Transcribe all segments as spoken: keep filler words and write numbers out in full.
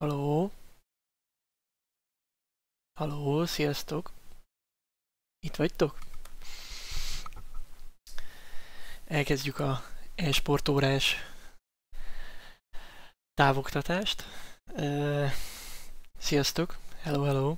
Haló? Haló, sziasztok! Itt vagytok? Elkezdjük a e-sport órás távoktatást. Uh, sziasztok! Hello, hello!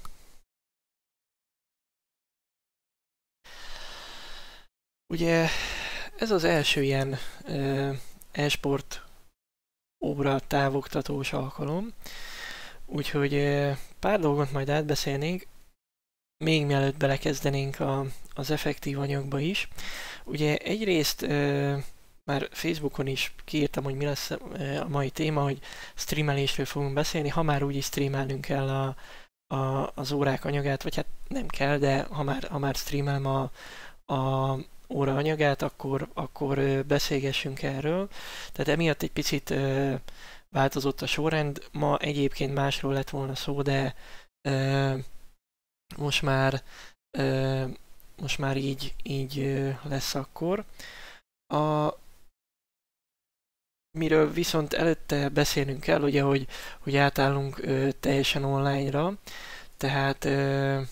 Ugye ez az első ilyen uh, e-sport óra távoktatós alkalom, úgyhogy uh, pár dolgot majd átbeszélnénk, még mielőtt belekezdenénk a, az effektív anyagba is. Ugye egyrészt uh, már Facebookon is kiírtam, hogy mi lesz uh, a mai téma, hogy streamelésről fogunk beszélni, ha már úgyis streamelnünk kell a, a, az órák anyagát, vagy hát nem kell, de ha már, ha már streamelem a, a óra anyagát, akkor, akkor uh, beszélgessünk erről. Tehát emiatt egy picit uh, változott a sorrend. Ma egyébként másról lett volna szó, de uh, most már uh, most már így, így uh, lesz akkor. A, miről viszont előtte beszélnünk kell, ugye, hogy, hogy átállunk uh, teljesen online-ra, tehát uh,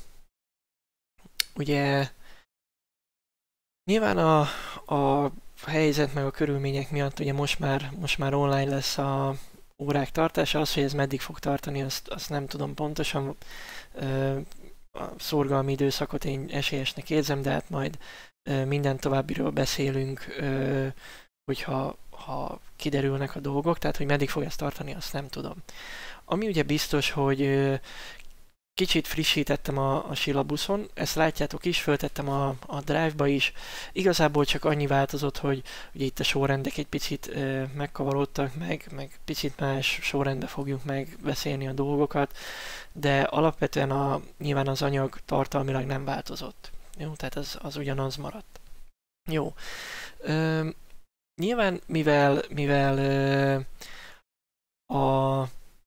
ugye nyilván a, a helyzet meg a körülmények miatt ugye most már, most már online lesz a órák tartása, az, hogy ez meddig fog tartani, azt, azt nem tudom pontosan. Uh, a szorgalmi időszakot én esélyesnek érzem, de hát majd uh, minden továbbiről beszélünk, uh, hogyha ha kiderülnek a dolgok, tehát hogy meddig fog ezt tartani, azt nem tudom. Ami ugye biztos, hogy uh, kicsit frissítettem a, a silabuszon, ezt látjátok is, föltettem a, a Drive-ba is. Igazából csak annyi változott, hogy ugye itt a sorrendek egy picit uh, megkavarodtak meg, meg picit más sorrendbe fogjuk megbeszélni a dolgokat, de alapvetően a, nyilván az anyag tartalmilag nem változott. Jó, tehát az, az ugyanaz maradt. Jó. Ö, nyilván, mivel, mivel ö, a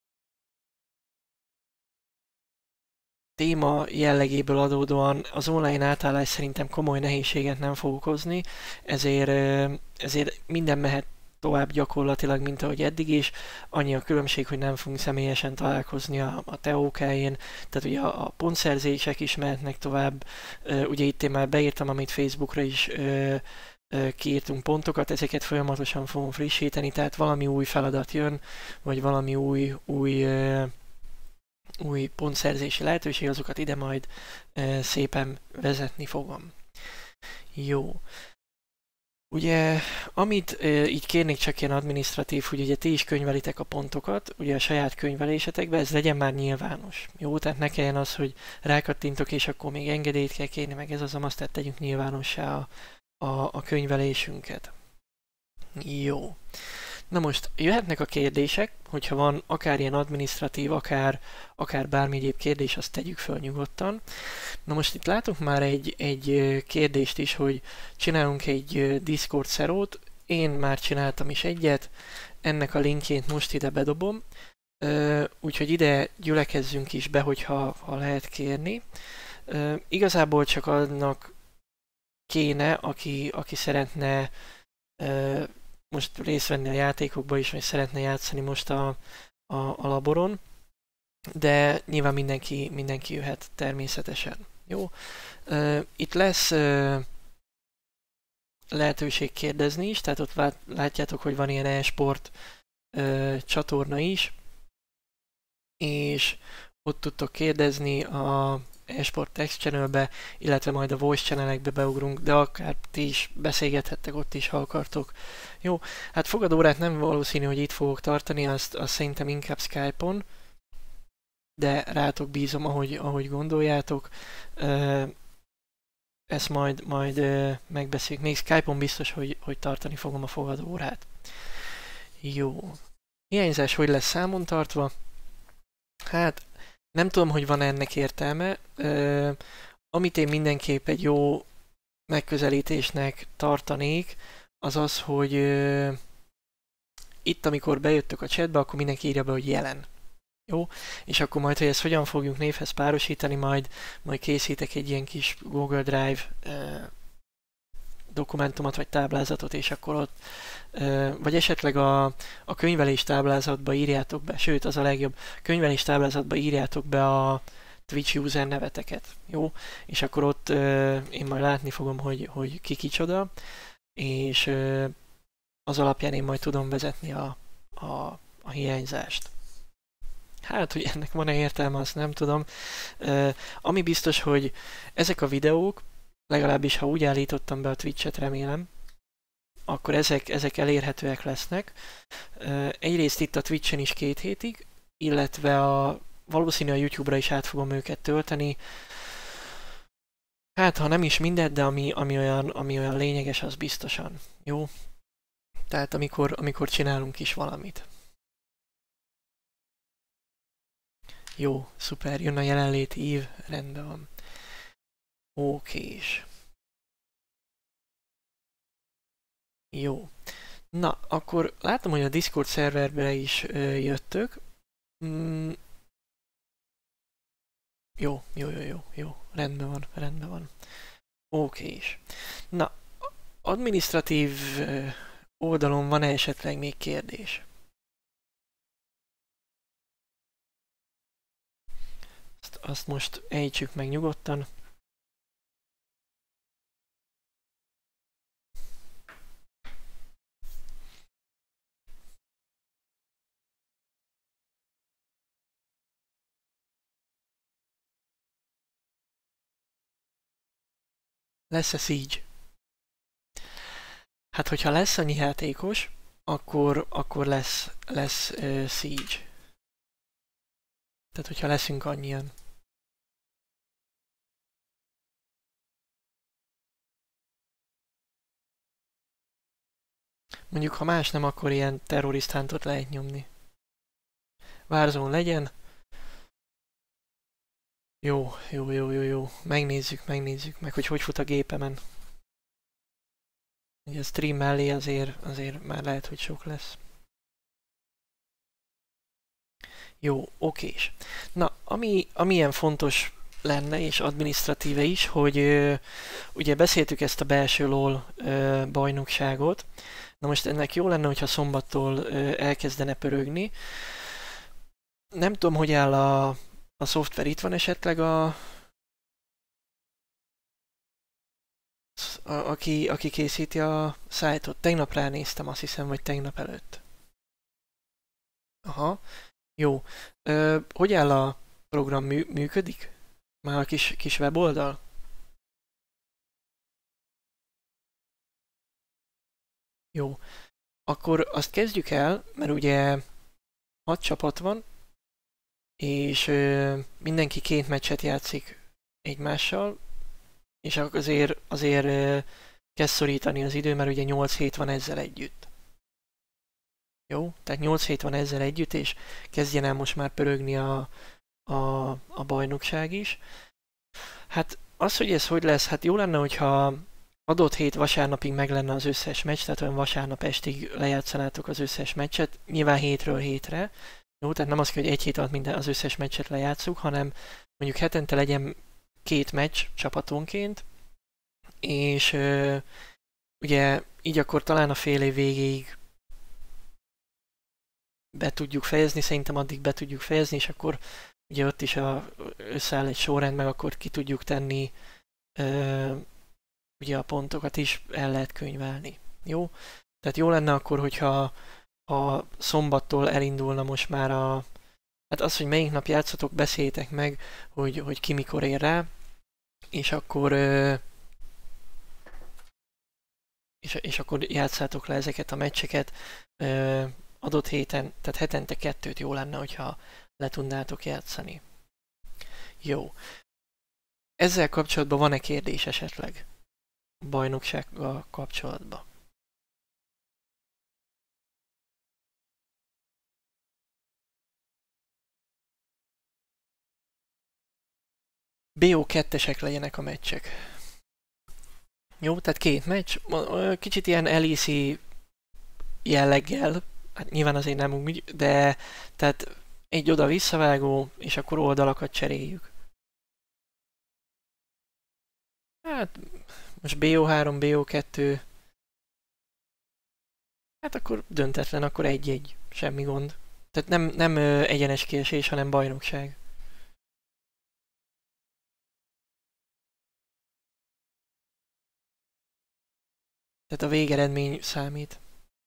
téma jellegéből adódóan az online átállás szerintem komoly nehézséget nem fog okozni, ezért, ezért minden mehet tovább gyakorlatilag, mint ahogy eddig is. Annyi a különbség, hogy nem fogunk személyesen találkozni a, a té o ká-én, tehát ugye a, a pontszerzések is mehetnek tovább. Ugye itt én már beírtam, amit Facebookra is kiírtunk pontokat, ezeket folyamatosan fogom frissíteni, tehát valami új feladat jön, vagy valami új, új új pontszerzési lehetőség, azokat ide majd e, szépen vezetni fogom. Jó. Ugye, amit e, így kérnék csak ilyen adminisztratív, hogy ugye ti is könyvelitek a pontokat, ugye a saját könyvelésetekbe, ez legyen már nyilvános. Jó, tehát ne kelljen az, hogy rákattintok, és akkor még engedélyt kell kérni, meg ez az amaz, tehát tegyünk nyilvánossá a, a, a könyvelésünket. Jó. Na most jöhetnek a kérdések, hogyha van akár ilyen adminisztratív, akár, akár bármi egyéb kérdés, azt tegyük föl nyugodtan. Na most itt látok már egy, egy kérdést is, hogy csinálunk egy Discord szerót. Én már csináltam is egyet, ennek a linkjét most ide bedobom, úgyhogy ide gyülekezzünk is be, hogyha ha lehet kérni. Igazából csak annak kéne, aki, aki szeretne most részt venni a játékokba is, vagy szeretne játszani most a, a, a laboron, de nyilván mindenki, mindenki jöhet természetesen. Jó? Uh, itt lesz uh, lehetőség kérdezni is, tehát ott látjátok, hogy van ilyen e-sport uh, csatorna is, és ott tudtok kérdezni a e-sport text channelbe, illetve majd a voice channelekbe beugrunk, de akár ti is beszélgethettek ott is, ha akartok. Jó, hát fogadórát nem valószínű, hogy itt fogok tartani, azt, azt szerintem inkább Skype-on, de rátok bízom, ahogy, ahogy gondoljátok. Ezt majd, majd megbeszéljük. Még Skype-on biztos, hogy, hogy tartani fogom a fogadórát. Jó. Hiányzás hogy lesz számon tartva? Hát nem tudom, hogy van ennek értelme. Uh, amit én mindenképp egy jó megközelítésnek tartanék, az az, hogy uh, itt, amikor bejöttök a chatbe, akkor mindenki írja be, hogy jelen. Jó? És akkor majd, hogy ezt hogyan fogjuk névhez párosítani, majd, majd készítek egy ilyen kis Google Drive uh, dokumentumot vagy táblázatot, és akkor ott, vagy esetleg a, a könyvelés táblázatba írjátok be, sőt az a legjobb, könyvelés táblázatba írjátok be a Twitch user neveteket, jó? És akkor ott én majd látni fogom, hogy, hogy ki kicsoda, és az alapján én majd tudom vezetni a, a, a hiányzást. Hát, hogy ennek van-e értelme, azt nem tudom. Uh, ami biztos, hogy ezek a videók, legalábbis ha úgy állítottam be a Twitch-et, remélem, akkor ezek, ezek elérhetőek lesznek. Uh, egyrészt itt a Twitch-en is két hétig, illetve a, valószínű a YouTube-ra is át fogom őket tölteni. Hát, ha nem is mindet, de ami, ami, olyan, ami olyan lényeges, az biztosan. Jó? Tehát amikor, amikor csinálunk is valamit. Jó, szuper, jön a jelenléti ív, rendben van. Okés. Jó. Na, akkor látom, hogy a Discord szerverbe is ö, jöttök. Mm. Jó, jó, jó, jó, jó, rendben van, rendben van. Okés. Na, adminisztratív oldalon van-e esetleg még kérdés? Azt, azt most ejtsük meg nyugodtan. Lesz-e Siege? Hát, hogyha lesz annyi játékos, akkor, akkor lesz, lesz uh, Siege. Tehát, hogyha leszünk annyian. Mondjuk, ha más nem, akkor ilyen terrorisztántot lehet nyomni. Warzone legyen. Jó, jó, jó, jó, jó. Megnézzük, megnézzük meg, hogy hogy fut a gépemen. Ugye a stream mellé azért, azért már lehet, hogy sok lesz. Jó, okés. Na, ami, ami ilyen fontos lenne, és adminisztratíve is, hogy ö, ugye beszéltük ezt a belső LOL ö, bajnokságot. Na most ennek jó lenne, hogyha szombattól ö, elkezdene pörögni. Nem tudom, hogy áll a, a szoftver, itt van esetleg a, a aki, aki készíti a szájtot. Tegnap ránéztem, azt hiszem, vagy tegnap előtt. Aha, jó. Ö, hogy áll a program, mű, működik? Már a kis, kis weboldal? Jó. Akkor azt kezdjük el, mert ugye hat csapat van, és ö, mindenki két meccset játszik egymással, és azért, azért ö, kezd szorítani az idő, mert ugye nyolc hét van ezzel együtt. Jó? Tehát nyolc hét van ezzel együtt, és kezdjen el most már pörögni a, a, a bajnokság is. Hát az, hogy ez hogy lesz, hát jó lenne, hogyha adott hét vasárnapig meg lenne az összes meccs, tehát olyan vasárnap estig lejátszanátok az összes meccset, nyilván hétről hétre. Jó, tehát nem az kell, hogy egy hét alatt minden az összes meccset lejátszuk, hanem mondjuk hetente legyen két meccs csapatonként, és ö, ugye így akkor talán a fél év végéig be tudjuk fejezni, szerintem addig be tudjuk fejezni, és akkor ugye ott is a, összeáll egy sorrend, meg akkor ki tudjuk tenni ö, ugye a pontokat is el lehet könyvelni. Jó? Tehát jó lenne akkor, hogyha a szombattól elindulna most már a... Hát az, hogy melyik nap játszatok, beszéljétek meg, hogy, hogy ki mikor ér rá, és akkor... Ö, és, és akkor játszátok le ezeket a meccseket. Ö, adott héten, tehát hetente kettőt jó lenne, hogyha le tudnátok játszani. Jó. Ezzel kapcsolatban van-e kérdés esetleg? A bajnoksággal kapcsolatban. bé o kettesek legyenek a meccsek. Jó, tehát két meccs, kicsit ilyen el i cé jelleggel, hát nyilván azért nem úgy, de tehát egy oda visszavágó, és akkor oldalakat cseréljük. Hát Most bé o három, bé o kettő, hát akkor döntetlen, akkor egy-egy, semmi gond. Tehát nem, nem ö, egyenes kiesés, hanem bajnokság. Tehát a végeredmény számít.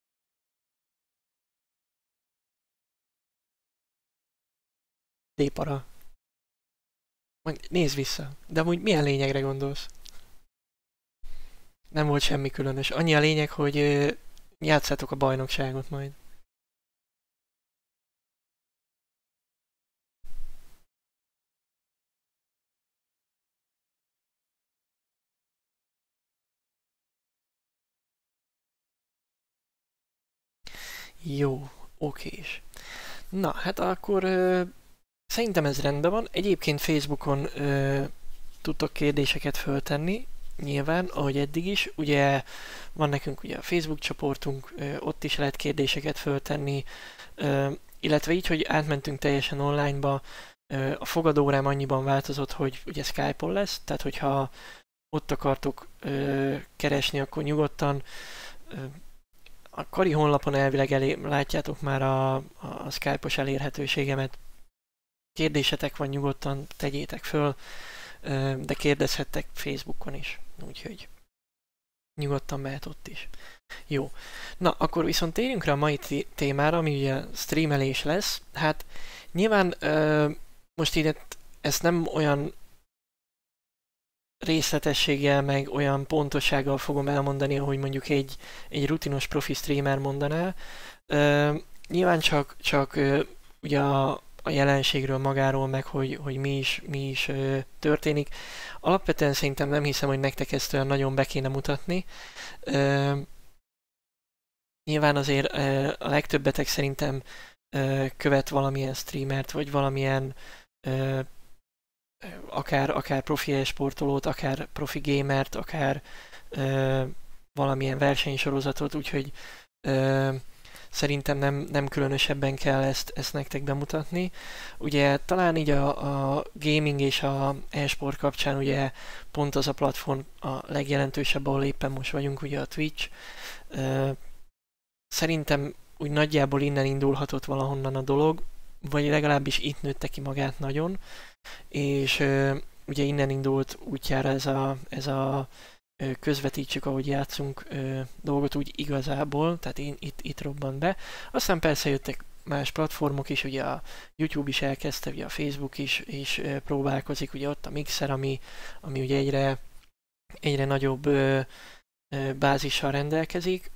Dépara. Majd nézd vissza. De amúgy milyen lényegre gondolsz? Nem volt semmi különös. Annyi a lényeg, hogy ö, játszátok a bajnokságot majd. Jó, okés. Na, hát akkor ö, szerintem ez rendben van. Egyébként Facebookon ö, tudtok kérdéseket föltenni, nyilván, ahogy eddig is. Ugye van nekünk ugye a Facebook csoportunk, ö, ott is lehet kérdéseket föltenni, ö, illetve így, hogy átmentünk teljesen onlineba, ö, a fogadórám annyiban változott, hogy ugye Skype-on lesz, tehát hogyha ott akartok ö, keresni, akkor nyugodtan. Ö, a Kari honlapon elvileg elé, látjátok már a, a Skype-os elérhetőségemet. Kérdésetek van, nyugodtan tegyétek föl, ö, de kérdezhettek Facebookon is, úgyhogy nyugodtan mehet ott is. Jó. Na, akkor viszont térjünk rá a mai témára, ami ugye streamelés lesz. Hát nyilván ö, most ide ezt nem olyan részletességgel, meg olyan pontossággal fogom elmondani, ahogy mondjuk egy, egy rutinos profi streamer mondaná. Ö, nyilván csak, csak ö, ugye a, a jelenségről magáról, meg hogy, hogy mi is, mi is ö, történik. Alapvetően szerintem nem hiszem, hogy nektek ezt olyan nagyon be kéne mutatni. Ö, nyilván azért ö, a legtöbbetek szerintem ö, követ valamilyen streamert, vagy valamilyen ö, akár, akár profi e-sportolót, akár profi gamert, akár ö, valamilyen versenysorozatot, úgyhogy ö, szerintem nem, nem különösebben kell ezt, ezt nektek bemutatni. Ugye talán így a, a gaming és a e-sport kapcsán ugye pont az a platform a legjelentősebb, ahol éppen most vagyunk, ugye a Twitch. Ö, szerintem úgy nagyjából innen indulhatott valahonnan a dolog, vagy legalábbis itt nőtte ki magát nagyon, és ö, ugye innen indult útjára ez a, ez a ö, közvetítsük, ahogy játszunk ö, dolgot úgy igazából, tehát én, itt, itt robbant be. Aztán persze jöttek más platformok is, ugye a YouTube is elkezdte, ugye a Facebook is, is ö, próbálkozik, ugye ott a Mixer, ami, ami ugye egyre, egyre nagyobb ö, ö, bázissal rendelkezik.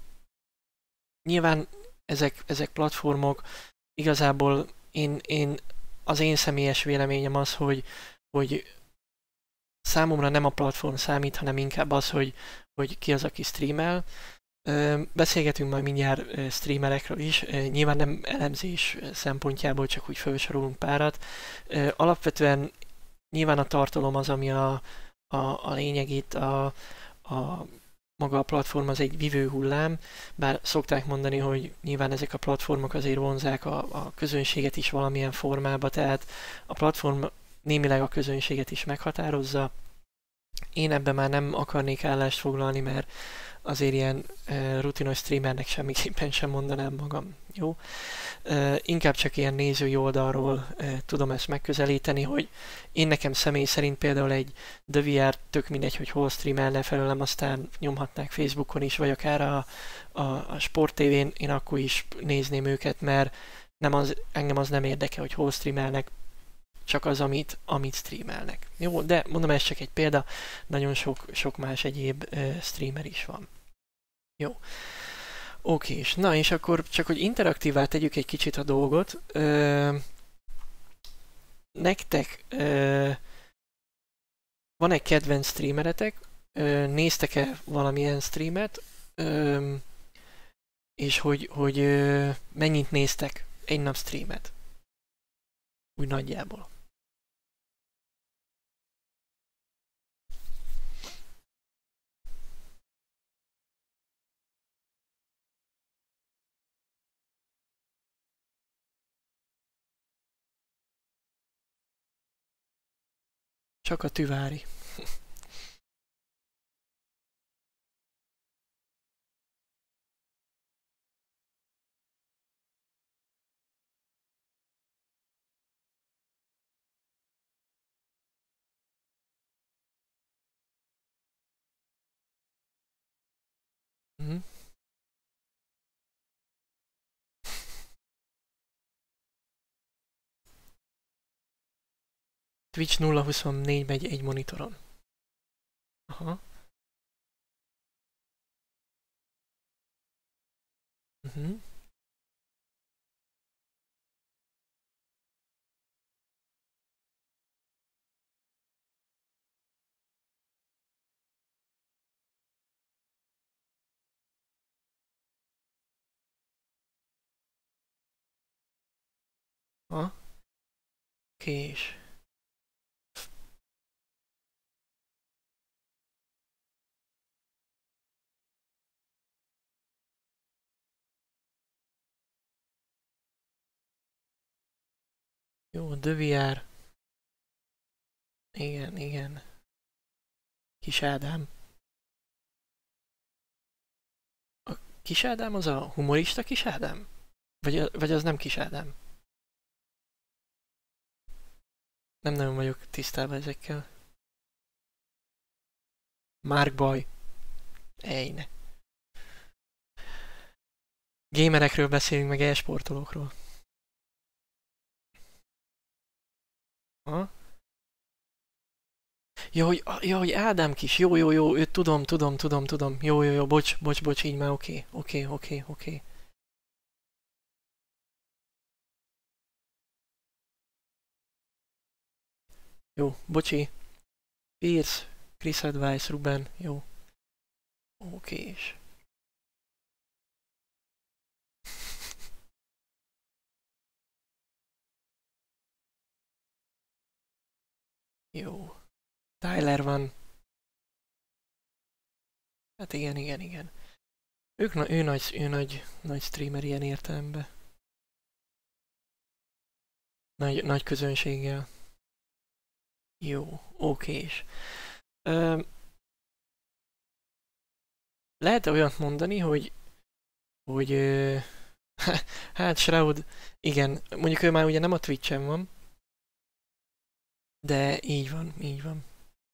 Nyilván ezek, ezek platformok igazából én, én az én személyes véleményem az, hogy, hogy számomra nem a platform számít, hanem inkább az, hogy, hogy ki az, aki streamel. Beszélgetünk majd mindjárt streamerekről is, nyilván nem elemzés szempontjából, csak úgy felsorolunk párat. Alapvetően nyilván a tartalom az, ami a, a, a lényeg itt, a, a maga a platform az egy vívő hullám, bár szokták mondani, hogy nyilván ezek a platformok azért vonzák a, a közönséget is valamilyen formába, tehát a platform némileg a közönséget is meghatározza. Én ebben már nem akarnék állást foglalni, mert azért ilyen uh, rutinos streamernek semmiképpen sem mondanám magam, jó? Uh, inkább csak ilyen nézői oldalról uh, tudom ezt megközelíteni, hogy én nekem személy szerint például egy The vé er tök mindegy, hogy hol streamelne felőlem, aztán nyomhatnák Facebookon is, vagy akár a, a, a Sport té vén, én akkor is nézném őket, mert nem az, engem az nem érdekel, hogy hol streamelnek, csak az, amit, amit streamelnek. Jó, de mondom, ez csak egy példa, nagyon sok, sok más egyéb uh, streamer is van. Jó. Oké, és na, és akkor csak, hogy interaktívá tegyük egy kicsit a dolgot. Ö, nektek ö, van egy kedvenc streameretek? Ö, néztek-e valamilyen streamet? Ö, és hogy, hogy ö, mennyit néztek egy nap streamet? Úgy nagyjából. Csak a tüvári. Mhm. Twitch nulla huszonnégy megy egy monitoron. Aha. Uh-huh. Aha. Kés. Jó, Döviár. Igen, igen. Kis Ádám. A Kis Ádám az a humorista Kis Ádám? Vagy, vagy az nem Kis Ádám? Nem nagyon vagyok tisztában ezekkel. Mark Boy. Ejne. Gamerekről beszélünk, meg e-sportolókról. Ha? Ja, hogy, ja, hogy Ádám Kis, jó, jó, jó, őt tudom, tudom, tudom, tudom. Jó, jó, jó, bocs, bocs, bocs, így már oké, oké, oké, oké. Jó, bocsi. Pierce, Chris Advice, Ruben, jó. Okés. Jó. Tyler van. Hát igen, igen, igen. Ők, na, ő, nagy, ő nagy, nagy streamer ilyen értelemben. Nagy, nagy közönséggel. Jó, okés. Ö, lehet-e olyat mondani, hogy, hogy ö, hát Shroud, igen, mondjuk ő már ugye nem a Twitch-en van, de így van, így van.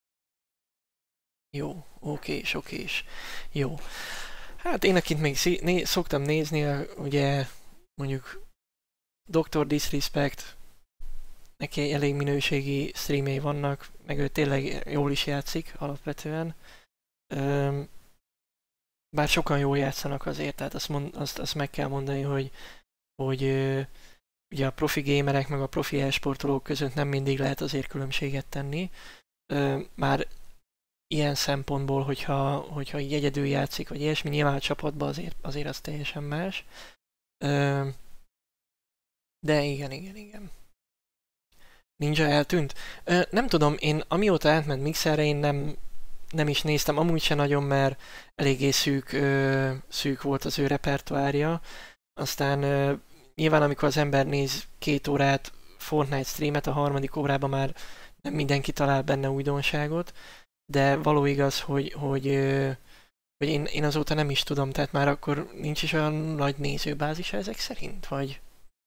Jó, okés, okés. Jó. Hát én akit még szí- né- szoktam nézni, ugye mondjuk doktor Disrespect, neki elég minőségi streamjei vannak, meg ő tényleg jól is játszik alapvetően. Üm, bár sokan jól játszanak azért, tehát azt, mond, azt, azt meg kell mondani, hogy, hogy ö, ugye a profi gamerek meg a profi e-sportolók között nem mindig lehet azért különbséget tenni. Ö, már ilyen szempontból, hogyha, hogyha így egyedül játszik, vagy ilyesmi, nyilván a csapatban azért, azért az teljesen más. Ö, de igen, igen, igen. Ninja eltűnt? Ö, nem tudom, én amióta átment Mixerre, én nem, nem is néztem, amúgy se nagyon, mert eléggé szűk, ö, szűk volt az ő repertoárja. Aztán ö, nyilván amikor az ember néz két órát Fortnite streamet, a harmadik órában már nem mindenki talál benne újdonságot, de való igaz, hogy, hogy, ö, hogy én, én azóta nem is tudom, tehát már akkor nincs is olyan nagy nézőbázisa ezek szerint, vagy...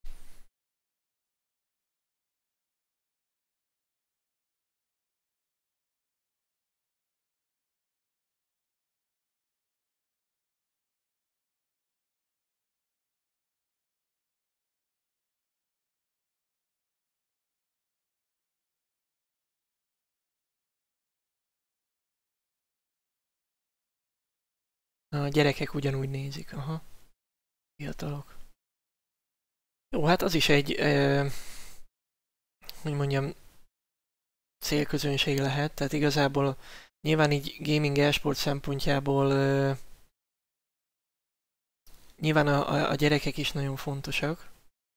A gyerekek ugyanúgy nézik, aha, fiatalok. Jó, hát az is egy, ö, hogy mondjam, célközönség lehet, tehát igazából nyilván így gaming e-sport szempontjából ö, nyilván a, a, a gyerekek is nagyon fontosak.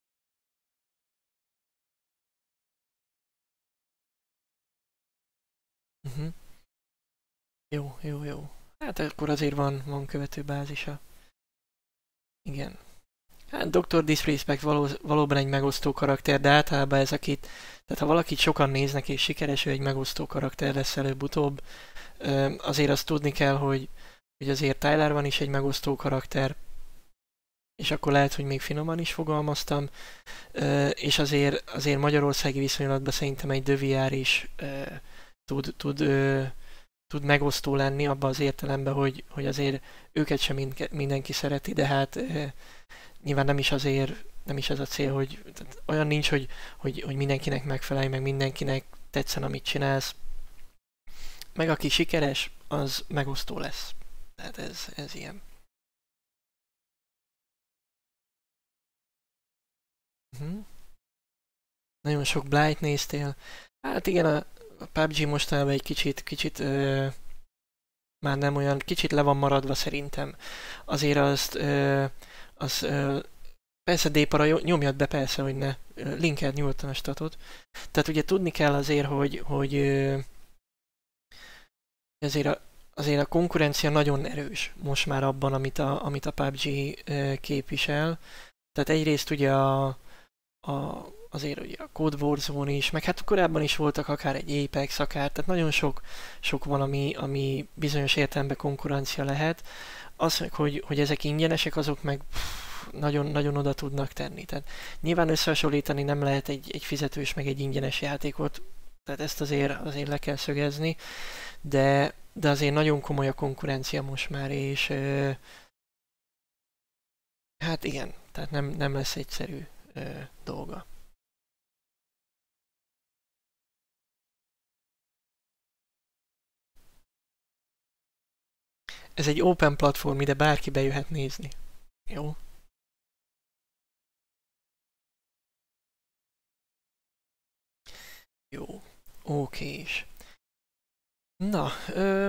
Uh-huh. Jó, jó, jó. Hát akkor azért van, van követőbázisa. Igen. Hát doktor Disrespect való, valóban egy megosztó karakter, de általában ez akit, tehát ha valakit sokan néznek és sikeres, ő egy megosztó karakter lesz előbb-utóbb. Ö, azért azt tudni kell, hogy, hogy azért Tyler van is egy megosztó karakter, és akkor lehet, hogy még finoman is fogalmaztam, ö, és azért, azért magyarországi viszonylatban szerintem egy Döviár is ö, tud, tud ö, tud megosztó lenni abban az értelemben, hogy, hogy azért őket sem mind, mindenki szereti, de hát e, nyilván nem is azért, nem is ez a cél, hogy olyan nincs, hogy, hogy, hogy mindenkinek megfelelj, meg mindenkinek tetszen, amit csinálsz. Meg aki sikeres, az megosztó lesz. Tehát ez, ez ilyen. Uh-huh. Nagyon sok Blight néztél. Hát igen, a, a pé u bé gé mostanában egy kicsit, kicsit ö, már nem olyan, kicsit le van maradva szerintem. Azért azt, ö, az, ö, persze D-para nyomjad be, persze, hogy ne. Linkeld nyugodtan a statot. Tehát ugye tudni kell azért, hogy, hogy ö, azért a, azért a konkurencia nagyon erős most már abban, amit a, amit a pé u bé gé ö, képvisel. Tehát egyrészt ugye a, a azért ugye a Code Warzone is, meg hát korábban is voltak akár egy Apex, akár, tehát nagyon sok, sok van, ami, ami bizonyos értelemben konkurencia lehet. Az, hogy, hogy ezek ingyenesek, azok meg pff, nagyon, nagyon oda tudnak tenni. Tehát nyilván összehasonlítani nem lehet egy, egy fizetős meg egy ingyenes játékot, tehát ezt azért, azért le kell szögezni, de, de azért nagyon komoly a konkurencia most már, és ö, hát igen, tehát nem, nem lesz egyszerű ö, dolga. Ez egy open platform, ide bárki bejöhet nézni. Jó? Jó. Oké is. Na, ö...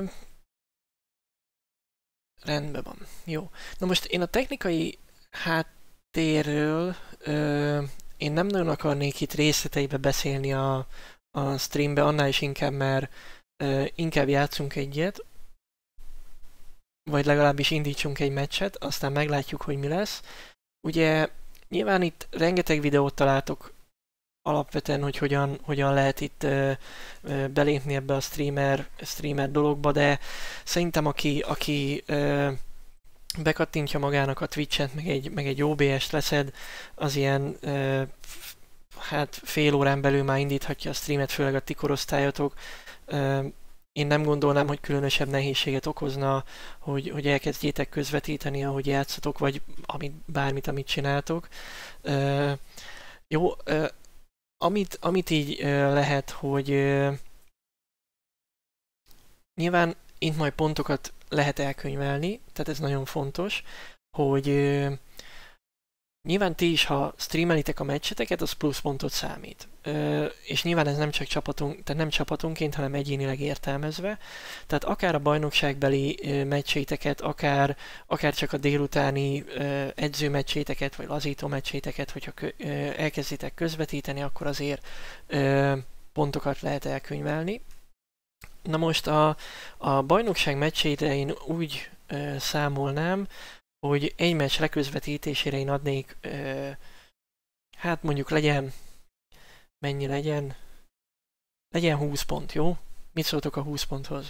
rendben van. Jó. Na most én a technikai háttérről ö... én nem nagyon akarnék itt részleteibe beszélni a, a streambe, annál is inkább, mert ö, inkább játszunk egyet, vagy legalábbis indítsunk egy meccset, aztán meglátjuk, hogy mi lesz. Ugye nyilván itt rengeteg videót találtok alapvetően, hogy hogyan, hogyan lehet itt ö, ö, belépni ebbe a streamer, streamer dologba, de szerintem aki, aki ö, bekattintja magának a Twitch-et, meg egy, meg egy o bé es-t leszed, az ilyen ö, hát fél órán belül már indíthatja a streamet, főleg a ti korosztályatok. Ö, Én nem gondolnám, hogy különösebb nehézséget okozna, hogy, hogy elkezdjétek közvetíteni, ahogy játszatok, vagy amit, bármit, amit csináltok. Uh, jó, uh, amit, amit így uh, lehet, hogy uh, nyilván itt majd pontokat lehet elkönyvelni, tehát ez nagyon fontos, hogy uh, nyilván ti is, ha streamelitek a meccseteket, az pluszpontot számít. Ö, és nyilván ez nem csak csapatunk, tehát nem csapatonként, hanem egyénileg értelmezve. Tehát akár a bajnokságbeli ö, meccséteket, akár, akár csak a délutáni ö, edzőmeccséteket, vagy lazító meccséteket, hogyha kö, ö, elkezditek közvetíteni, akkor azért ö, pontokat lehet elkönyvelni. Na most a, a bajnokság meccsére én úgy ö, számolnám, hogy egy meccs leközvetítésére én adnék, ö, hát mondjuk legyen, mennyi legyen, legyen húsz pont, jó? Mit szóltok a húsz ponthoz?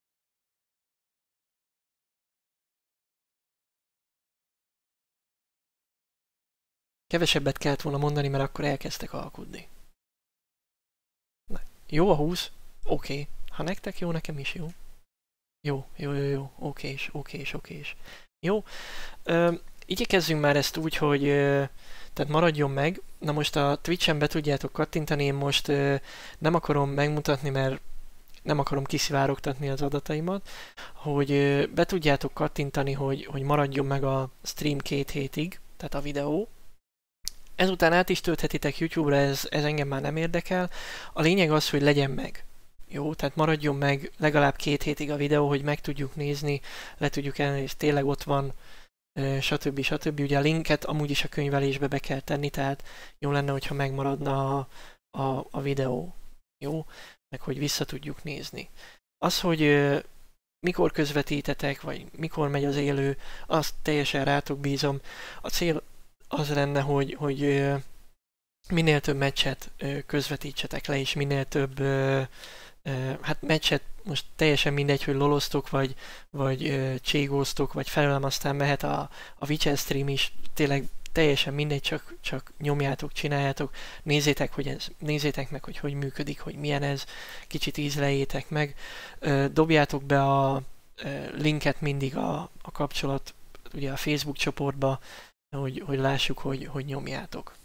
Kevesebbet kellett volna mondani, mert akkor elkezdtek alkudni. Na, jó a húsz? Oké. Okay. Ha nektek jó, nekem is jó. Jó, jó, jó, jó. Okés, okés, okés. Jó. Ö, igyekezzünk már ezt úgy, hogy ö, tehát maradjon meg. Na most a Twitch-en be tudjátok kattintani, én most ö, nem akarom megmutatni, mert nem akarom kiszivárogtatni az adataimat, hogy ö, be tudjátok kattintani, hogy, hogy maradjon meg a stream két hétig, tehát a videó. Ezután át is tölthetitek YouTube-ra, ez, ez engem már nem érdekel. A lényeg az, hogy legyen meg. Jó, tehát maradjon meg legalább két hétig a videó, hogy meg tudjuk nézni, le tudjuk elnézni, tényleg ott van, stb. stb. Ugye a linket amúgy is a könyvelésbe be kell tenni, tehát jó lenne, hogyha megmaradna a, a, a videó, jó, meg hogy vissza tudjuk nézni. Az, hogy mikor közvetítetek, vagy mikor megy az élő, azt teljesen rátok bízom. A cél az lenne, hogy, hogy minél több meccset közvetítsetek le, és minél több hát meccset most teljesen mindegy, hogy loloztok, vagy, vagy cségóztok, vagy felőlem aztán mehet a, a Witcher stream is, tényleg teljesen mindegy, csak, csak nyomjátok, csináljátok, nézzétek, hogy ez, nézzétek meg, hogy hogy működik, hogy milyen ez, kicsit ízleljétek meg, dobjátok be a linket mindig a, a kapcsolat, ugye a Facebook csoportba, hogy, hogy lássuk, hogy, hogy nyomjátok.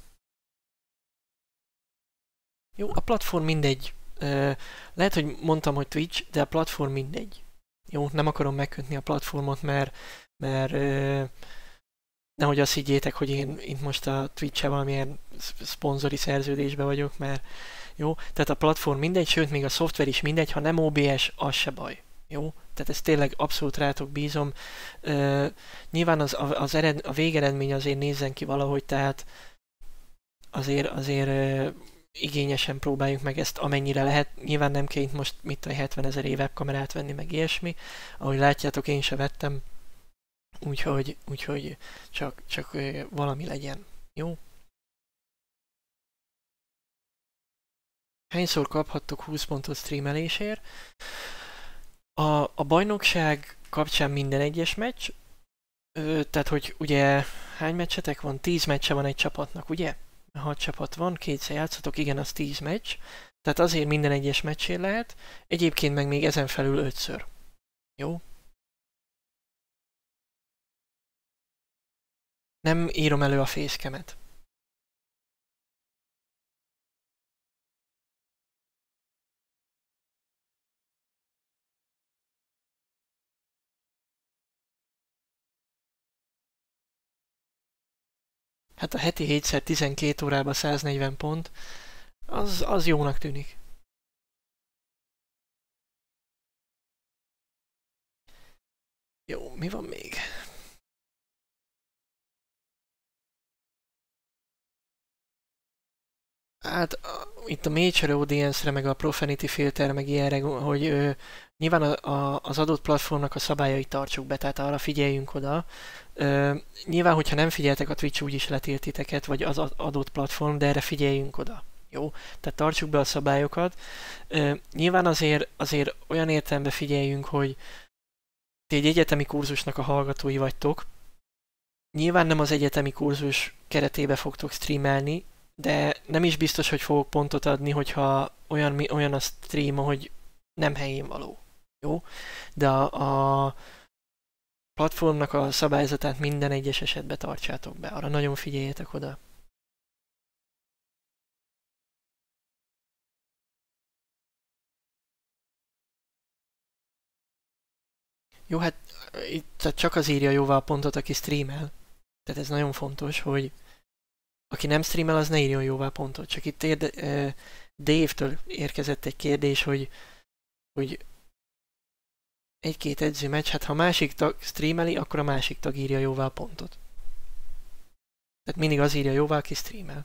Jó, a platform mindegy. Lehet, hogy mondtam, hogy Twitch, de a platform mindegy. Jó, nem akarom megkötni a platformot, mert, mert nehogy azt higgyétek, hogy én itt most a Twitch-e valamilyen szponzori szerződésbe vagyok, mert jó, tehát a platform mindegy, sőt, még a szoftver is mindegy, ha nem o bé es, az se baj. Jó, tehát ez tényleg abszolút rátok bízom. Uh, nyilván az, az ered, a végeredmény azért nézzen ki valahogy, tehát azért, azért uh, igényesen próbáljuk meg ezt amennyire lehet. Nyilván nem kell itt most mit a hetvenezer év webkamerát venni, meg ilyesmi. Ahogy látjátok, én se vettem. Úgyhogy, úgyhogy csak, csak uh, valami legyen. Jó? Hányszor kaphattok húsz pontot streamelésért? A, a bajnokság kapcsán minden egyes meccs, ö, tehát hogy ugye hány meccsetek van? tíz meccse van egy csapatnak, ugye? hat csapat van, kétszer játszatok, igen, az tíz meccs. Tehát azért minden egyes meccsén lehet, egyébként meg még ezen felül ötször. Jó? Nem írom elő a facecam-et. Hát a heti hétszer tizenkét órában száznegyven pont, az, az jónak tűnik. Jó, mi van még? Hát a, itt a Mature Audience-re, meg a Profanity filterre, meg ilyenre, hogy ö, nyilván a, a, az adott platformnak a szabályait tartsuk be, tehát arra figyeljünk oda. Ö, nyilván, hogyha nem figyeltek, a Twitch úgyis letilt titeket, vagy az adott platform, de erre figyeljünk oda. Jó? Tehát tartsuk be a szabályokat. Ö, nyilván azért, azért olyan értelemben figyeljünk, hogy ti egy egyetemi kurzusnak a hallgatói vagytok. Nyilván nem az egyetemi kurzus keretébe fogtok streamelni, de nem is biztos, hogy fogok pontot adni, hogyha olyan, olyan a stream, hogy nem helyén való. Jó? De a, a platformnak a szabályzatát minden egyes esetben tartsátok be. Arra nagyon figyeljetek oda. Jó, hát itt csak az írja jóvá a pontot, aki streamel. Tehát ez nagyon fontos, hogy aki nem streamel, az ne írjon jóvá pontot. Csak itt érde, uh, Dave-től érkezett egy kérdés, hogy, hogy egy-két edzőmeccs, hát ha a másik tag streameli, akkor a másik tag írja jóvá a pontot. Tehát mindig az írja jóvá, aki streamel.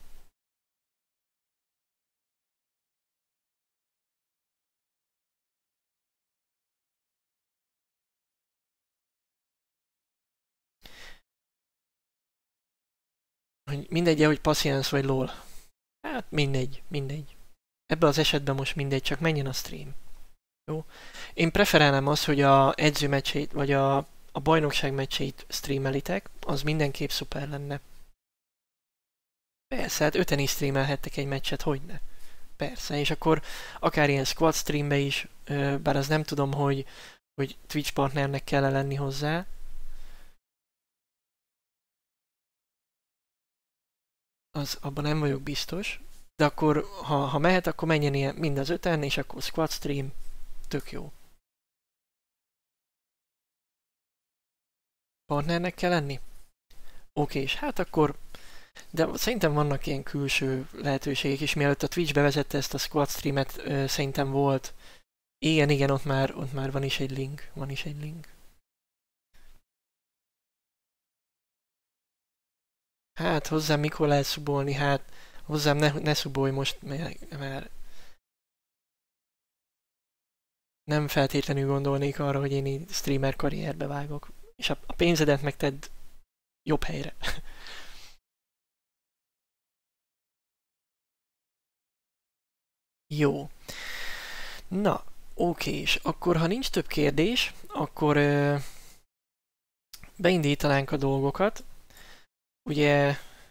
Hogy mindegy, hogy Patience vagy LOL. Hát mindegy, mindegy. Ebben az esetben most mindegy, csak menjen a stream. Jó? Én preferálnám azt, hogy a edző meccsét, vagy a, a bajnokság meccsét streamelitek, az mindenképp szuper lenne. Persze, hát öten is streamelhettek egy meccset, hogyne? Persze, és akkor akár ilyen squad streambe is, bár az nem tudom, hogy, hogy Twitch partnernek kell lenni hozzá. Az, abban nem vagyok biztos. De akkor, ha, ha mehet, akkor menjen ilyen mind az öten, és akkor squad stream, tök jó. Partnernek kell lenni? Oké, és hát akkor, de szerintem vannak ilyen külső lehetőségek is, mielőtt a Twitch bevezette ezt a squad streamet, ö, szerintem volt. Igen, igen, ott már, ott már van is egy link, van is egy link. Hát hozzám mikor lehet szubolni, hát hozzám ne, ne szubolj most, mert, mert nem feltétlenül gondolnék arra, hogy én így streamer karrierbe vágok. És a, a pénzedet megted jobb helyre. Jó. Na, oké, és akkor ha nincs több kérdés, akkor ö, beindítanánk a dolgokat. Ugye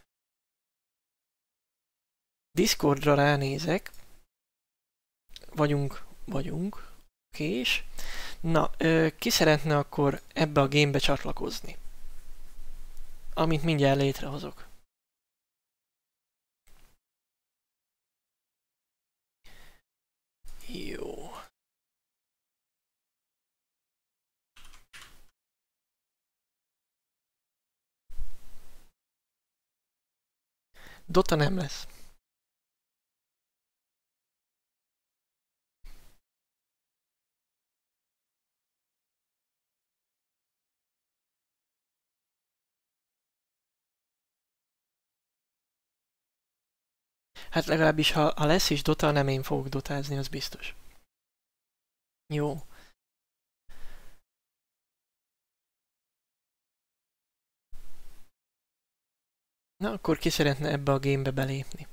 Discordra ránézek. Vagyunk, vagyunk. Kés. Na, ö, ki szeretne akkor ebbe a gamebe csatlakozni? Amit mindjárt létrehozok. Jó. Dota nem lesz. Hát legalábbis, ha, ha lesz is Dota, nem én fogok dotázni, az biztos. Jó. Na, akkor ki szeretne ebbe a gamebe belépni?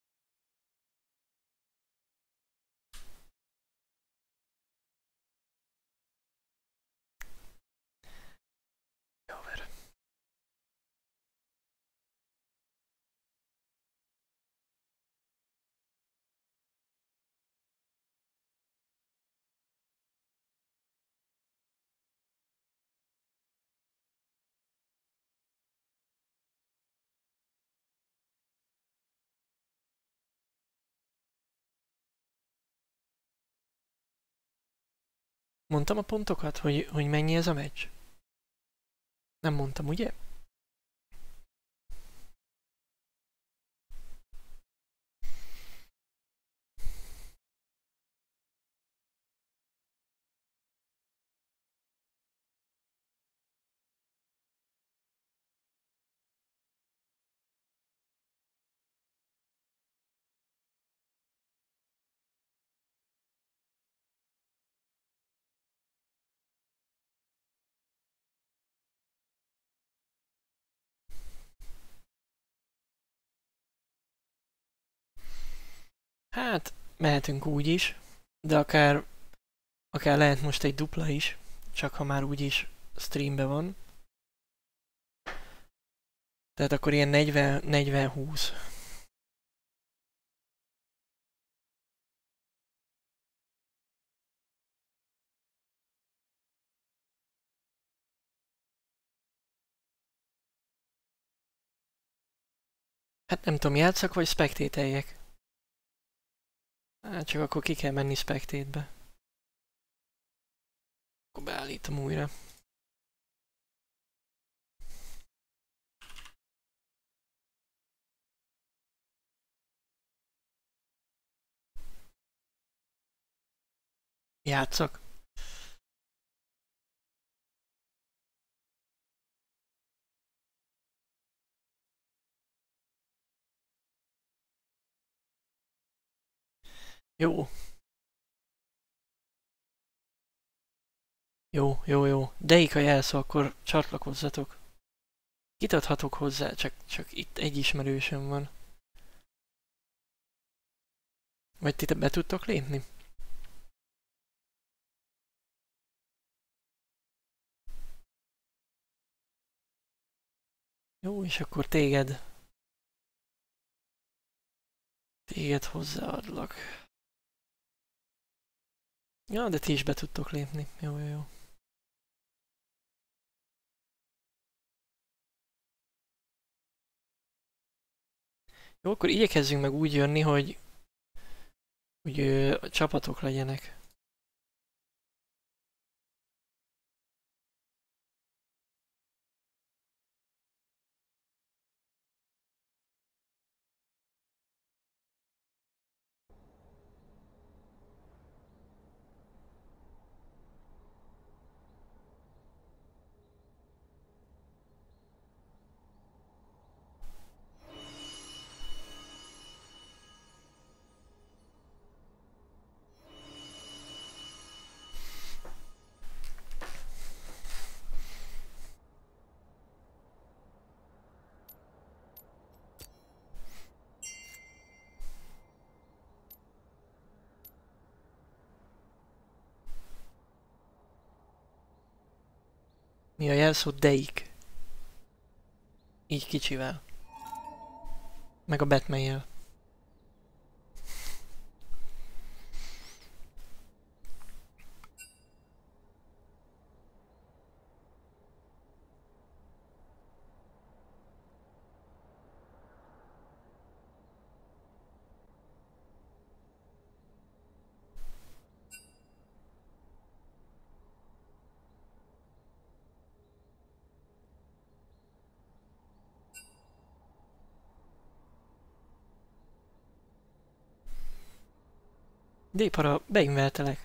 Mondtam a pontokat, hogy, hogy mennyi ez a meccs? Nem mondtam, ugye? Hát, mehetünk úgy is, de akár, akár lehet most egy dupla is, csak ha már úgyis streambe van. Tehát akkor ilyen negyven húsz. Hát nem tudom, játszak vagy spectate-eljek? Hát csak akkor ki kell menni spectate-be. Akkor beállítom újra. Játszak. Jó. Jó, jó, jó. Deik a jelszó, akkor csatlakozzatok. Kit adhatok hozzá, csak, csak itt egy ismerősöm van. Vagy ti be tudtok lépni? Jó, és akkor téged... Téged hozzáadlak. Ja, de ti is be tudtok lépni. Jó, jó, jó. Jó, akkor igyekezzünk meg úgy jönni, hogy... hogy ö, csapatok legyenek. Mi a jelszó? Deik. Így kicsivel. Meg a Batman-jel. Dépara, beinveltelek.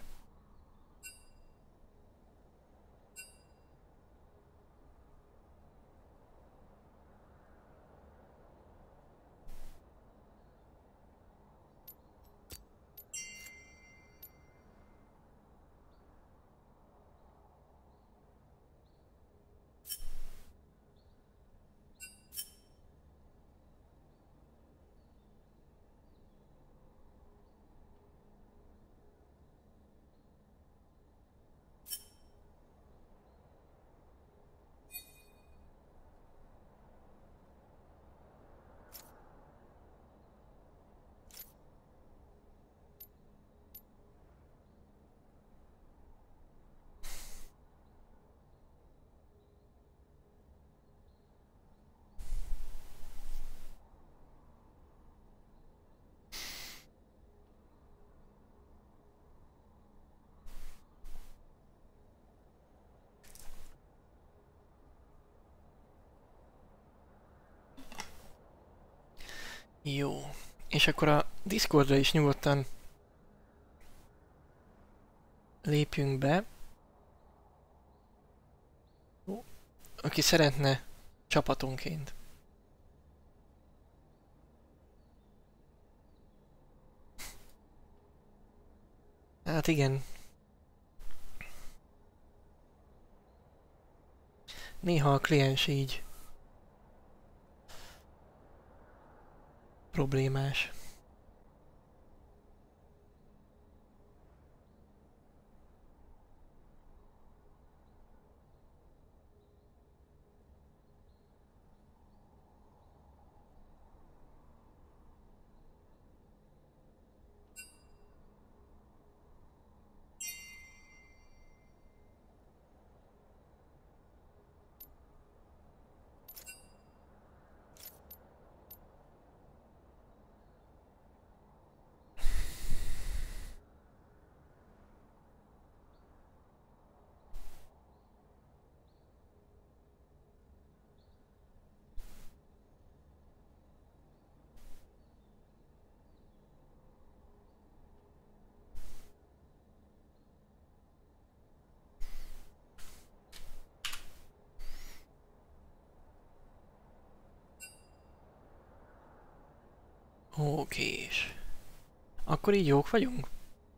Jó. És akkor a Discordra is nyugodtan lépjünk be. Aki szeretne csapatonként. Hát igen. Néha a kliens így problémás. Okés. Akkor így jók vagyunk?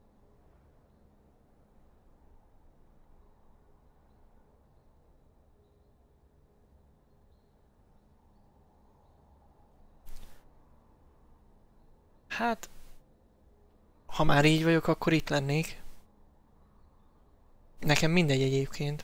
Hát, ha már így vagyok, akkor itt lennék. Nekem mindegy egyébként.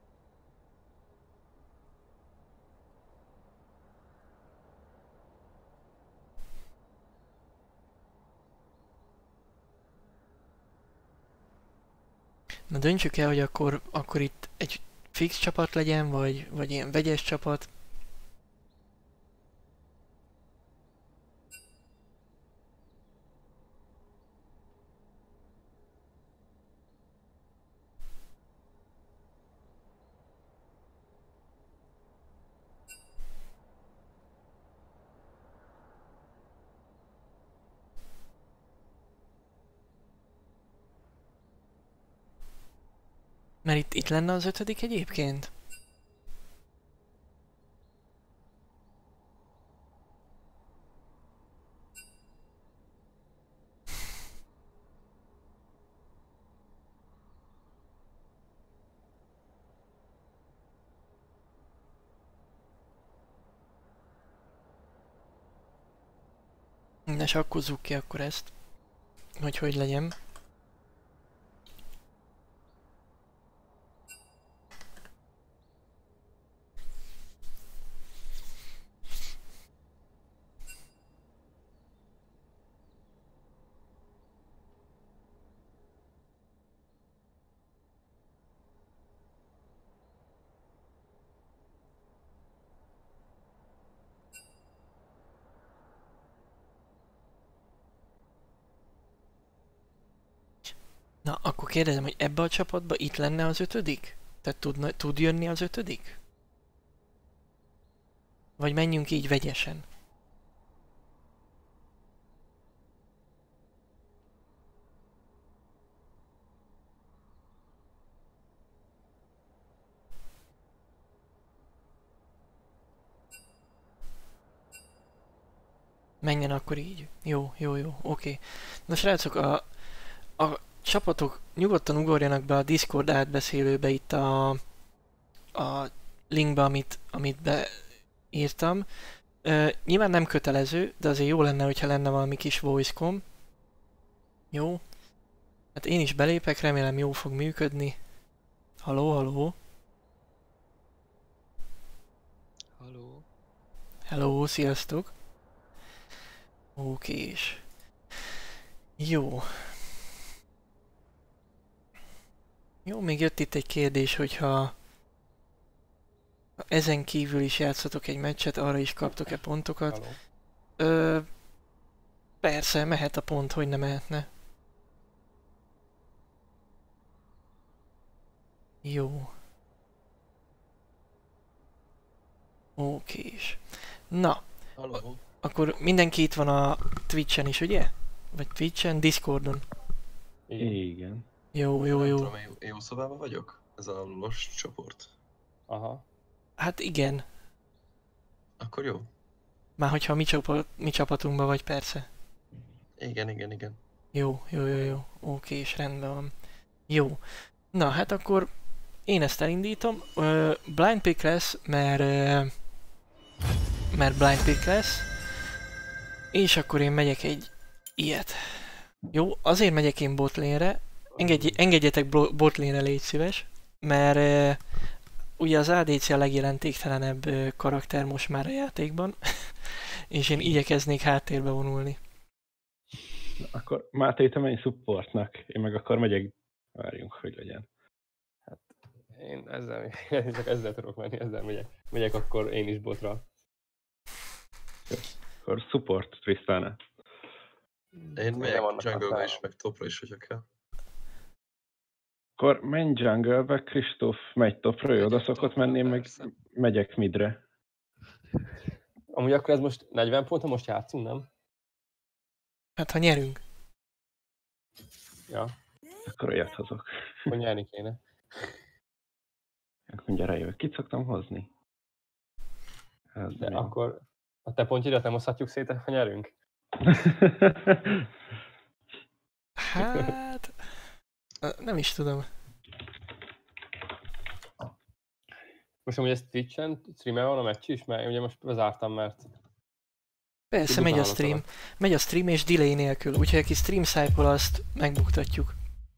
Na döntsük el, hogy akkor, akkor itt egy fix csapat legyen, vagy, vagy ilyen vegyes csapat. Mert itt, itt lenne az ötödik egyébként? Ne sakkozzuk ki akkor ezt, hogy hogy legyen. Na, akkor kérdezem, hogy ebbe a csapatba itt lenne az ötödik? Tehát tud, tud jönni az ötödik? Vagy menjünk így vegyesen? Menjen akkor így. Jó, jó, jó, oké. Na srácok, a, a csapatok nyugodtan ugorjanak be a Discord átbeszélőbe itt a, a linkbe, amit, amit beírtam. Uh, nyilván nem kötelező, de azért jó lenne, hogyha lenne valami kis voice-com. Jó. Hát én is belépek, remélem jó fog működni. Haló, haló. Haló. Hello, sziasztok. Okés. Jó. Jó, még jött itt egy kérdés, hogyha ha ezen kívül is játszatok egy meccset, arra is kaptok-e pontokat? Haló. Ö, persze, mehet a pont, hogy ne mehetne. Jó. Okés. Na, Haló. akkor mindenki itt van a Twitchen is, ugye? Vagy Twitchen, Discordon. Igen. Igen. Jó, jó, Nem jó. tudom, én jó szobában vagyok? Ez a los csoport. Aha. Hát igen. Akkor jó. Már hogyha mi, csapat, mi csapatunkban vagy, persze. Igen, igen, igen. Jó, jó, jó, jó. Oké, és rendben van. Jó. Na, hát akkor én ezt elindítom. Uh, blind pick lesz, mert... Uh, mert blind pick lesz. És akkor én megyek egy ilyet. Jó, azért megyek én botlane-re. Engedj, engedjetek botlane-re, légy szíves. Mert uh, ugye az á dé cé a legjelentéktelenebb uh, karakter most már a játékban. És én igyekeznék háttérbe vonulni. Akkor Máté, te menj supportnak, én meg akkor megyek, várjunk, hogy legyen. Én ezzel, csak ezzel tudok menni, ezzel megyek. Megyek akkor én is botra. Akkor support Tristana. Én Nem megyek vannak jungle-be határok. is, meg topra is, hogyha kell. Akkor menj jungle-be, Kristóf megy topra, ő oda Megyek szokott topra, menni, én meg persze. megyek midre. Amúgy akkor ez most negyven pont, ha most játszunk, nem? Hát ha nyerünk. Ja, Akkor olyat hozok. akkor nyerni kéne. Akkor mindjárt rájövök. Kit szoktam hozni? Ez De mi? akkor a te pontjaidat nem oszthatjuk szét, ha nyerünk? Hát... Nem is tudom. Most amúgy ez Twitch-en, streamen van a meccs is, mert én ugye most bezártam, mert... Persze, megy a Utálok stream. vele. Megy a stream és delay nélkül, úgyhogy aki stream cycle azt megbuktatjuk.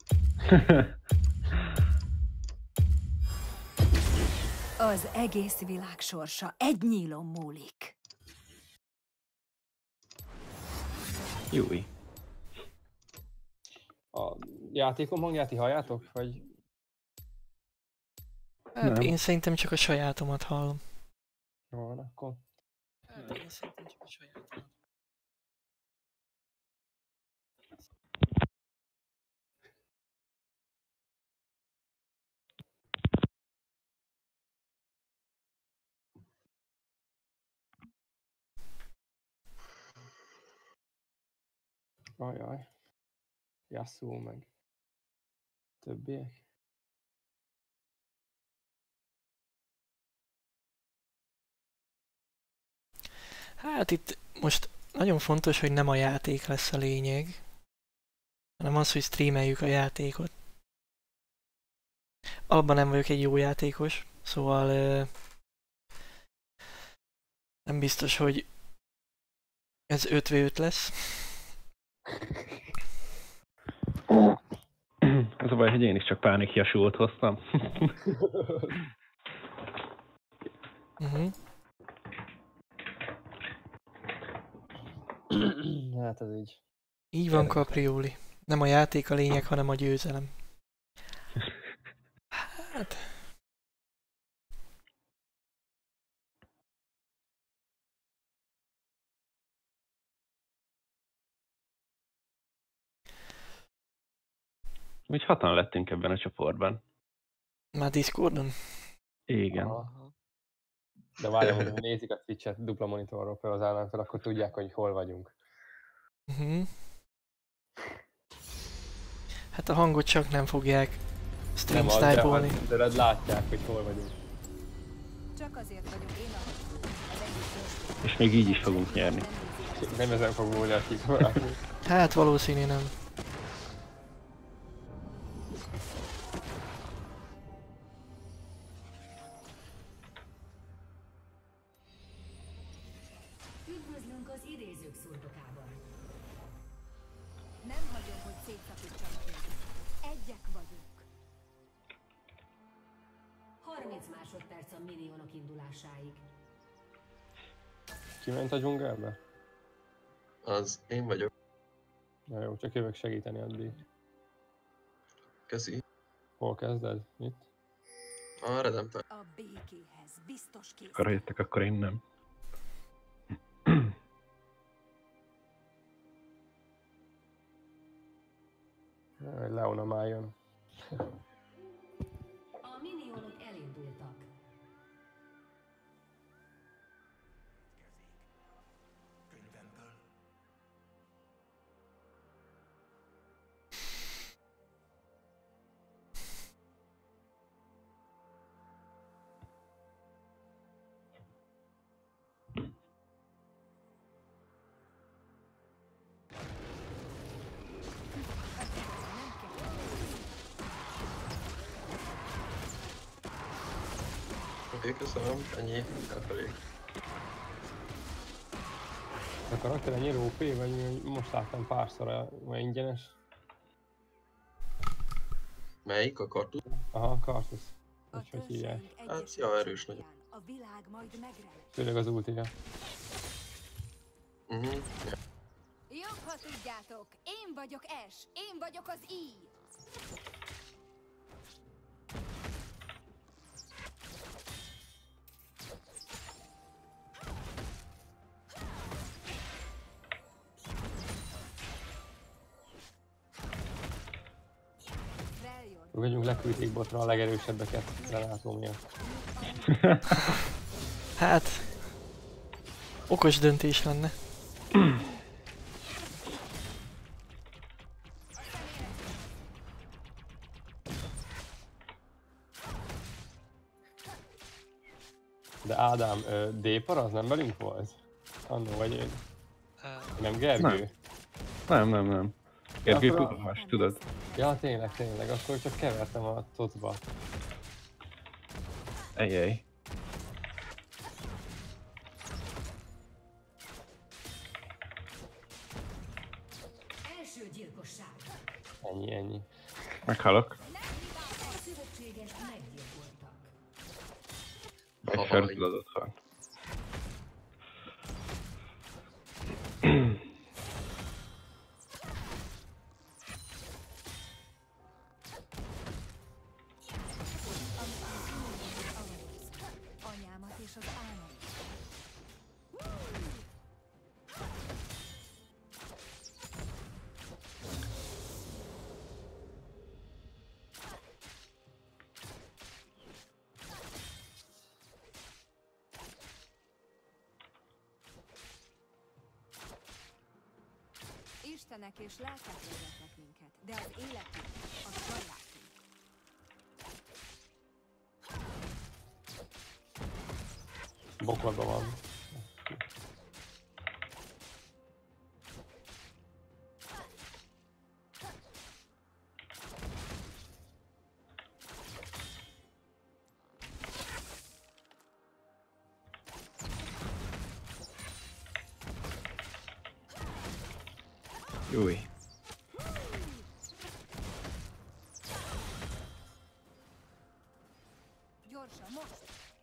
Az egész világ sorsa egy nyílon múlik. Júj. A játékom hangját ti halljátok? Vagy... Hát Nem. én szerintem csak a sajátomat hallom. Jó, van, akkor... Hát én szerintem csak a sajátomat. Ajaj. Yasuo meg... többiek. Hát itt most nagyon fontos, hogy nem a játék lesz a lényeg, hanem az, hogy streameljük a játékot. Abban nem vagyok egy jó játékos, szóval ö, nem biztos, hogy ez öt vé öt lesz. Az a baj, hogy én is csak pánik Yasuót hoztam. Uh-huh. Hát ez így. Így van, Érdekes. Caprioli. Nem a játék a lényeg, hanem a győzelem. Hát... Úgy hatan lettünk ebben a csoportban. Már Discordon? Igen. Aha. De várjam, hogy nézik a Twitch-et dupla monitorról például fel, akkor tudják, hogy hol vagyunk. Uh-huh. Hát a hangot csak nem fogják stream az, de, snipe-olni. de, de látják, hogy hol vagyunk. Csak azért vagyok én a... Az egyik És még így is fogunk nyerni. Nem ezen fog múlni a kikvaratni. Hát valószínű nem. Üdvözlünk az idézők szurdokában. Nem hagyom, hogy szétszakítsanak őket. Egyek vagyunk. harminc másodperc a minionok indulásáig. Kiment a dzsungelbe? Az én vagyok. Na jó, csak jövök segíteni addig. Köszi. Hol kezded? Mit? A Redemptor. A békéhez biztos kész. Akkor ha jöttek, akkor én nem. Jaj, Leona már jön. A minionok elindultak. Oké, köszönöm. Ennyi. Elfelé. A karakter ennyire ó pé, vagy most láttam párszor a olyan ingyenes? Melyik? A kartus? Aha, Kartus. A Hogy hogy hívják. törzseink Hát, egyes ja, erős nagyon. alapján a világ majd megrend. Főleg az ultira. Mhm. Ja. Jobb, ha tudjátok, én vagyok S, én vagyok az I. Freljön. Fogadjunk leküldték botra a legerősebbeket Renátó miatt. Hát... Okos döntés lenne. De Ádám, D-para az nem velünk volt? Annó vagy én? Nem Gergő? Nem. Nem, nem, nem. Gergő Akkor a- kutatás, tudod? Ja, tényleg, tényleg, akkor csak kevertem a tocba. Ejjej. Első gyilkosság. Ennyi, ennyi. Meghalok. A szövetséges meggyilkoltak. Egy Aha, sör tudod otthon. Anyámat és az álmait. Istenek és lelkek vezetnek minket, de az életünk a sajátunk. Bokorban van. Júj. Gyorsan, most!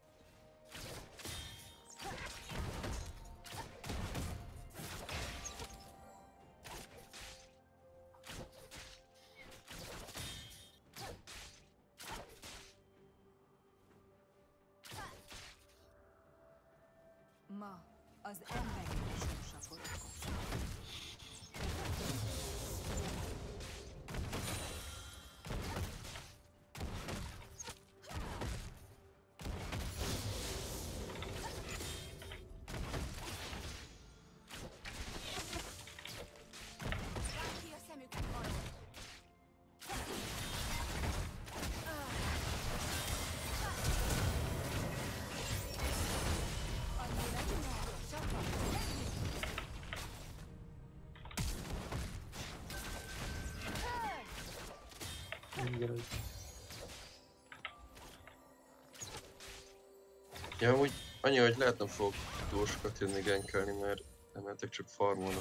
Ma az emberek sorsa forogott. Ki a szemüket arról! Annyira nem, csak Ja, úgy annyi, hogy lehet nem fogok túl sokat jönni gankelni, mert emeltek csak farmolnak.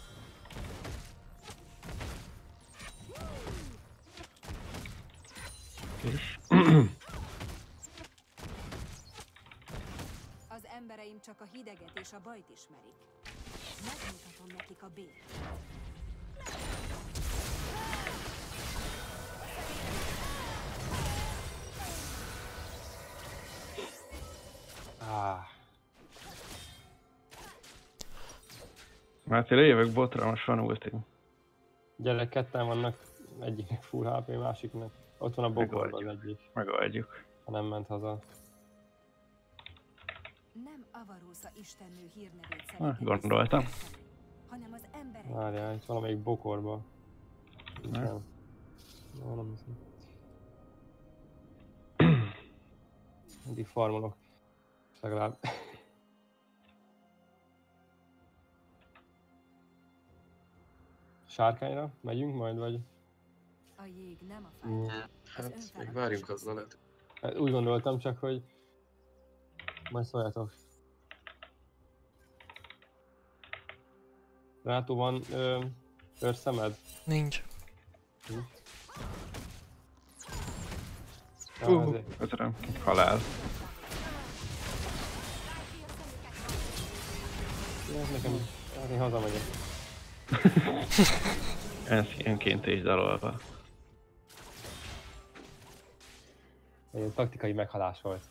Az embereim csak a hideget és a bajt ismerik. Megmutatom nekik a békét. Ah. Máté, lejövök botra, most van ultim. Gyerek, ketten vannak, egyiknek full há pé, másiknak. Ott van a bokorban az egyik, Megoldjuk. ha nem ment haza. Nem Avarósza istennő hírnevét Ah, szeretik gondoltam. visszatartani, hanem az emberek. Várjál, itt valamelyik bokorban. Ne? Nem. No, nem hiszem. Eddig farmolok. Legalább. Sárkányra megyünk majd, vagy? A jég nem a Mm, fáj. hát még várjunk azzal lehet. Hát úgy gondoltam csak, hogy majd szóljatok. Rátó van ö, őrszemed? Nincs. Ja, Uh, ezért. köszönöm. Halál. Ja, nekem is. Hát én hazamegyek. Ez önként is dalolva. Egy taktikai meghalás volt.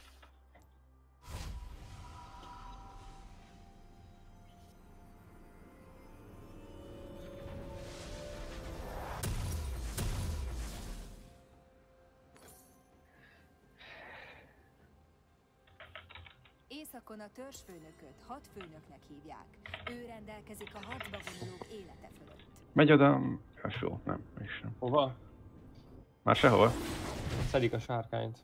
Északon a törzsfőnököt hadfőnöknek hívják. Ő rendelkezik a harcba vonulók élete fölött. Megy oda... Jó, nem, mégsem. Hova? Már sehol? Szedik a sárkányt.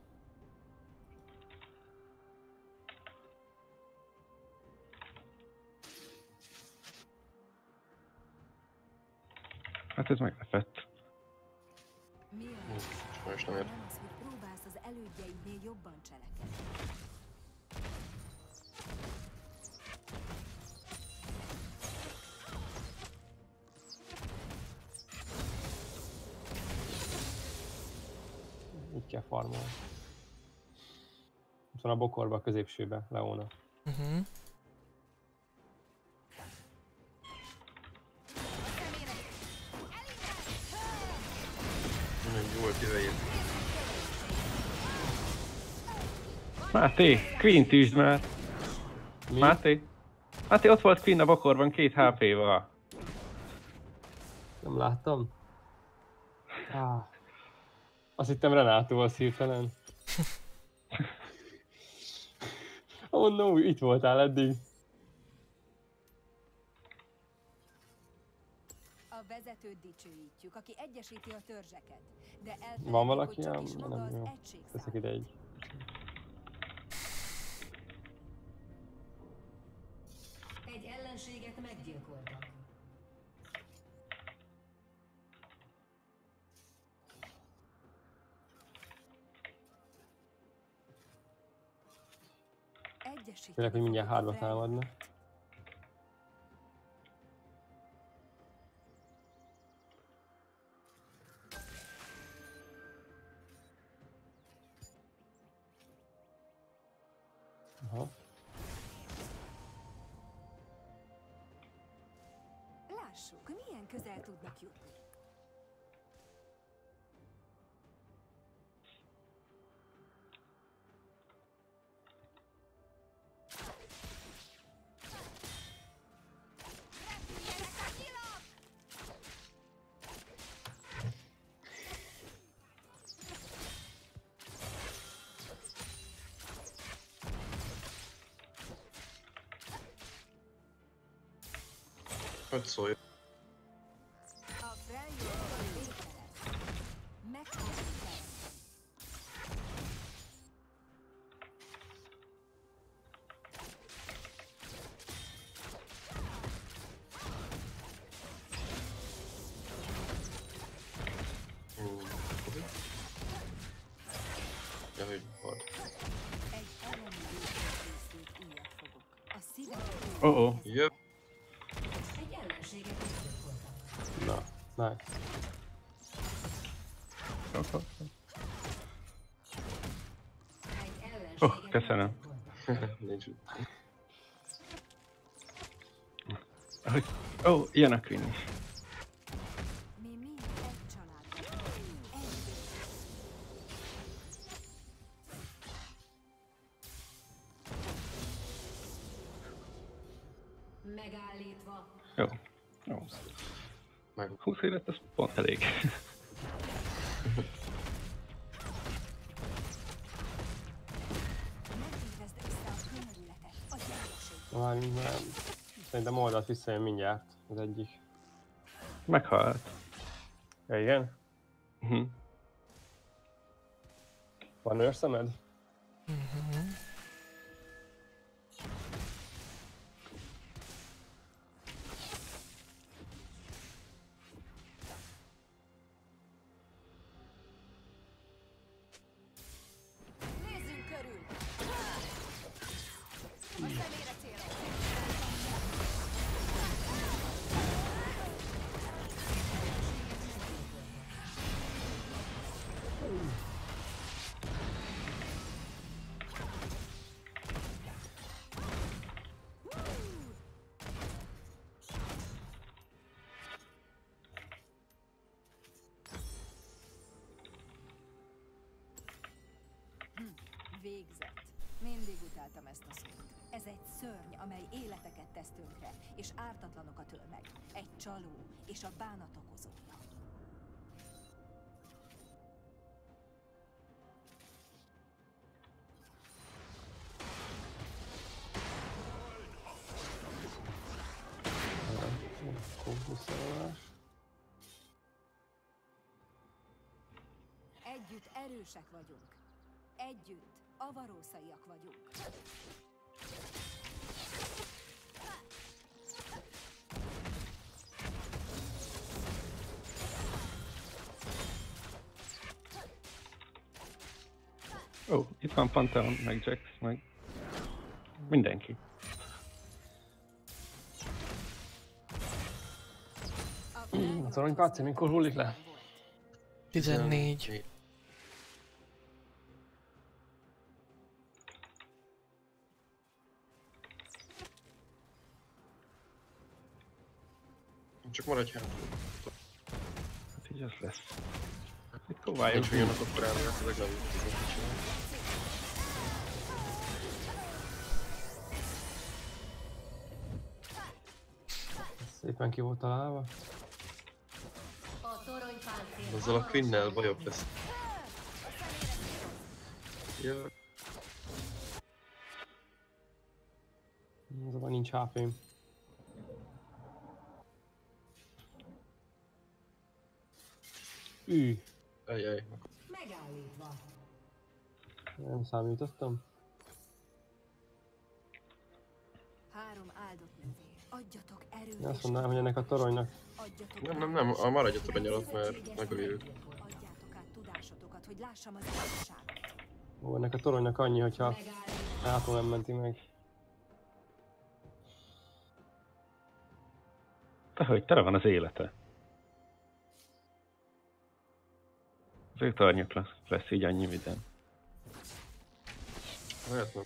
Hát ez meglepett. Mi a Most nem ért. nem az, hogy próbálsz az elődjeidnél jobban cselekedni. Így kell farmolni. Ott van a bokorba, a középsőbe, Leona. Uh-huh. Nagyon volt jöjjön. Máté, Queen tűzd már! Mi? Máté? Máté, ott volt Queen a bokorban két há pé-val. Nem láttam. Ah. Azt hittem Renátó az hirtelen. Oh no, itt voltál eddig. A vezetőt dicsőítjük, aki egyesíti a törzseket. De elfelejtik, Van valaki, hogy csak ám? is maga Nem az jó. egység Teszek számít. ide egy. Egy ellenséget meggyilkoltak. Egyesíteni Félek, hogy mindjárt fogjuk a hárba támadna. Aha. Lássuk, milyen közel tudnak jutni. Hogy szólj? A Freljön végtelen. Meghalni. Hmm. Oh, oh. Jöp. Egy ellenséget meggyilkoltak. Na, nice. Oh, oh. Egy ellenséget Oh, köszönöm. meggyilkoltak. Nincs. Ó, oh, ilyen a Queen is. Mi mind egy család vagyunk. Együtt. Megállítva. Jó. Jó. Meg. húsz élet, az pont elég. Nem ébrezd össze a könyörületet, a gyávaségot. Már, már szerintem oldalt visszajön mindjárt az egyik. Meghalt. Ja, igen? Uh-huh. Van őrszemed? Mhm. Nézzünk körül! A szemére célok! Végzett. Mindig utáltam ezt a szót. Ez egy szörny, amely életeket tesz tönkre, és ártatlanokat öl meg. Egy csaló, és a bánat okozója. Fókuszolás. Együtt erősek vagyunk. Együtt avarószaiak vagyunk. Ó, oh, itt van Pantheon, meg Jax, meg mindenki. A torony Paci, mikor hullik le? tizennégy. Csak maradj hátul. Hát így az lesz. Itt próbáljuk. Nincs jönnek akkor elméletileg nem tudok mit csinálni. Szépen ki volt találva. A torony páncél. Azzal a Queen-nel bajobb lesz. Jövök. Azonban nincs há pém. Ű, Ejjej. Megállítva. nem számítottam. Három áldott nővér. Adjatok erőt Én azt és mondanám, hogy ennek a toronynak adjatok Nem, nem, nem, a maradjatok ennyire ott, mert megöljük. Adjátok át tudásotokat, hogy lássam az igazságot. Ó, ennek a toronynak annyi, hogyha Megállítva. hátul nem menti meg. Te hogy tele van az élete. Az ő tornyuk lesz, lesz így annyi minden. Lehet nem.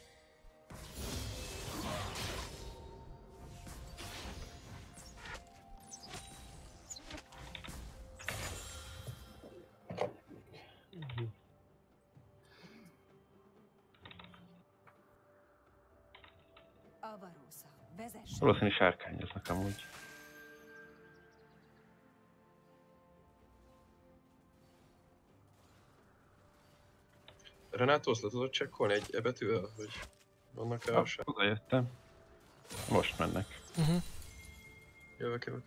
Avarósza, vezess! Valószínű sárkányoznak amúgy. Renátó, azt le tudod csekkolni egy E betűvel, hogy vannak-e a Ah, sár? oda jöttem. Most mennek. Uh-huh. Jövök, jövök.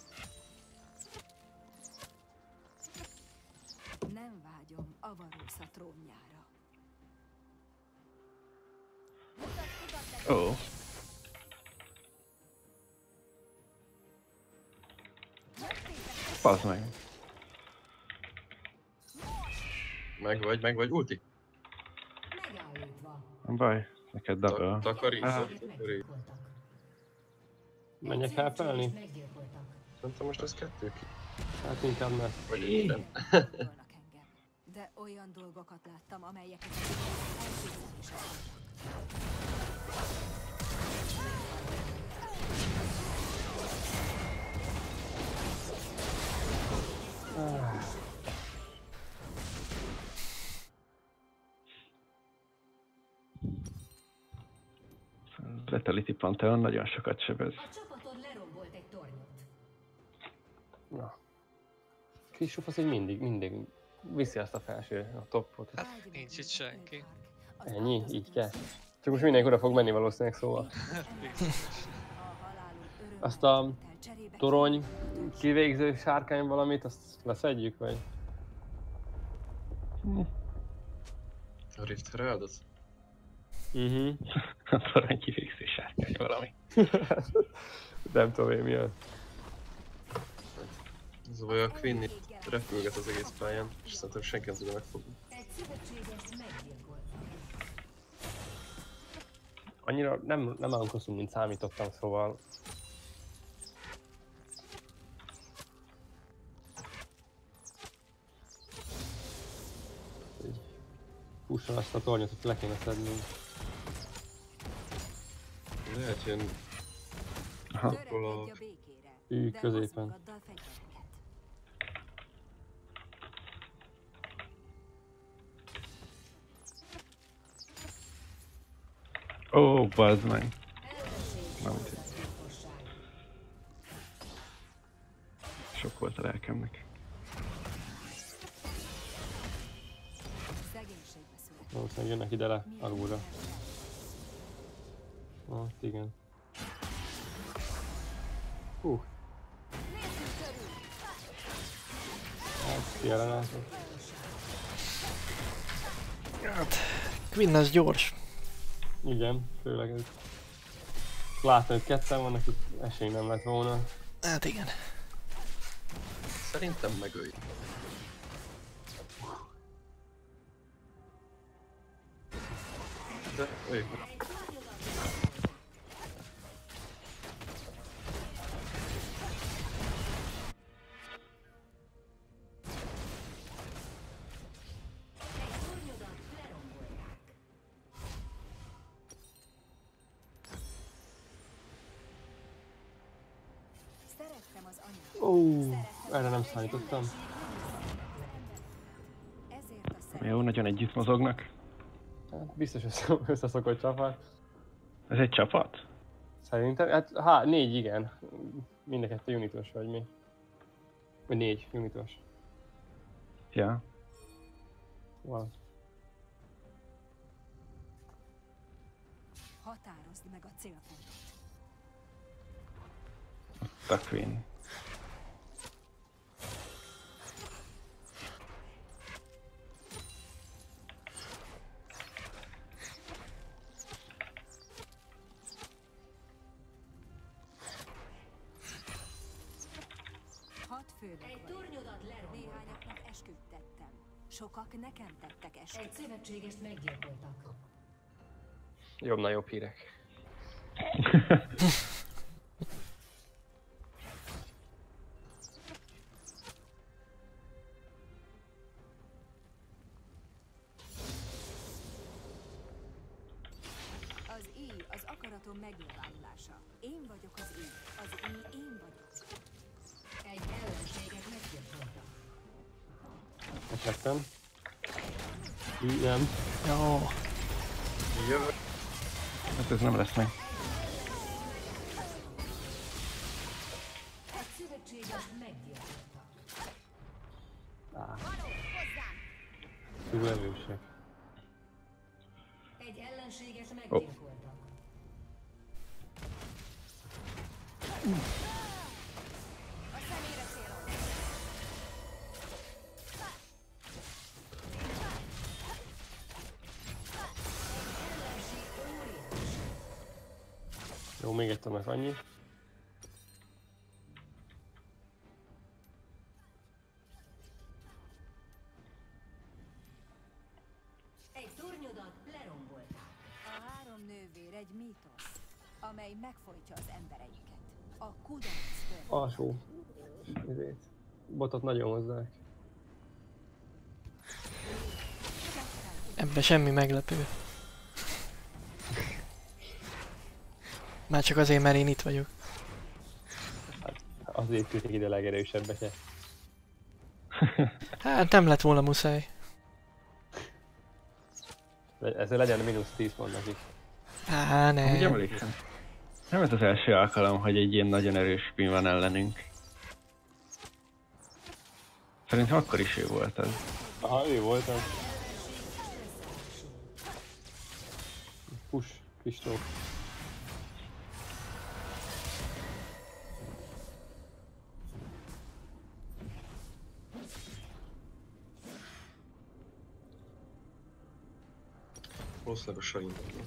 Nem vágyom Avarósza trónjára. Ó. Oh. Bazd meg. Meg vagy, meg vagy, ulti. Megállítva. Nem baj, neked double. Takarít, Ah. takarít. Meggyilkoltak. Menjek felfelelni? Meggyilkoltak. Szerintem most ez kettő ki. Hát inkább ne. Vagy egyben. Gondolnak engem. De olyan dolgokat láttam, amelyek elképzelések voltak. Letality Pantheon nagyon sokat sebez. A csapatod lerombolt egy tornyot. Na. Kis az így mindig, mindig viszi azt a felső, a toppot. Hát nincs itt senki. Ennyi? Így kell? Csak most mindenki oda fog menni valószínűleg, szóval. Azt a torony kivégző sárkány valamit, azt leszedjük, vagy? A Rift Heraldot? Mhm. A torony kivégző sárkány valami. Nem tudom én mi az. Ez a baj, a Queen itt repülget az egész pályán, és szerintem senki nem tudja megfogni. Egy szövetséges meggyilkoltak. Annyira nem, nem olyan hosszú, mint számítottam, szóval... Pussol azt a tornyot, hogy le kéne szednünk. Lehet jön Aha. Törekedj a békére, Ő de középen. hozz magaddal fegyvereket. Ó, bazd meg. Ellenséges Nem. gyilkosság. Sok volt a lelkemnek. Szegénységbe született. Valószínűleg jönnek ide le, alulra. Ah, igen. Hú. Hát, jelenátok. Hát, Quinn az gyors. Igen, főleg ez. Láttam, hogy ketten vannak, itt esély nem lett volna. Hát igen. Szerintem megölj. De ők Szerettem az anyát. Ó, Szerettem erre az nem anyát. számítottam. Ezért a szeretet. Jó, nagyon együtt mozognak. Hát, biztos össze- összeszokott csapat. Ez egy csapat? Szerintem, hát há, négy igen. Mind a kettő unitos vagy mi? Vagy négy unitos. Ja. Wow. Határozd meg a célpontot. A Queen. Hat főnök Egy vagyok. tornyodat leromboltak. Néhányaknak esküt tettem. Sokak nekem tettek esküt. Egy szövetségest meggyilkoltak. Jobbnál jobb hírek. Az I az akaratom megnyilvánulása. Én vagyok az I. Az I én vagyok. Egy ellenséget meggyilkoltak. Esettem. Igen. Jó. jövök. Hát ez nem lesz meg. Egy szövetségest meggyilkoltak. Á. Túl erősek. Egy ellenséges meggyilkoltak. A személyre célod. Jó, még egy tömeg annyi. Egy tornyodat lerombolták. A három nővér egy mítosz, amely megfojtja az embereiket. A kudarc tör. Alsó. Ezért. Botot nagyon hozzák. Ebben semmi meglepő. Már csak azért, mert én itt vagyok. Azért küldték ide a legerősebbeket. Hát nem lett volna muszáj. Ezzel legyen mínusz tíz pont nekik. Á, ne. Úgy emlékszem. Nem ez az első alkalom, hogy egy ilyen nagyon erős spin van ellenünk. Szerintem akkor is ő volt az. Aha, ő volt az. Push, Kristóf. Valószínűleg a Sarin vannak.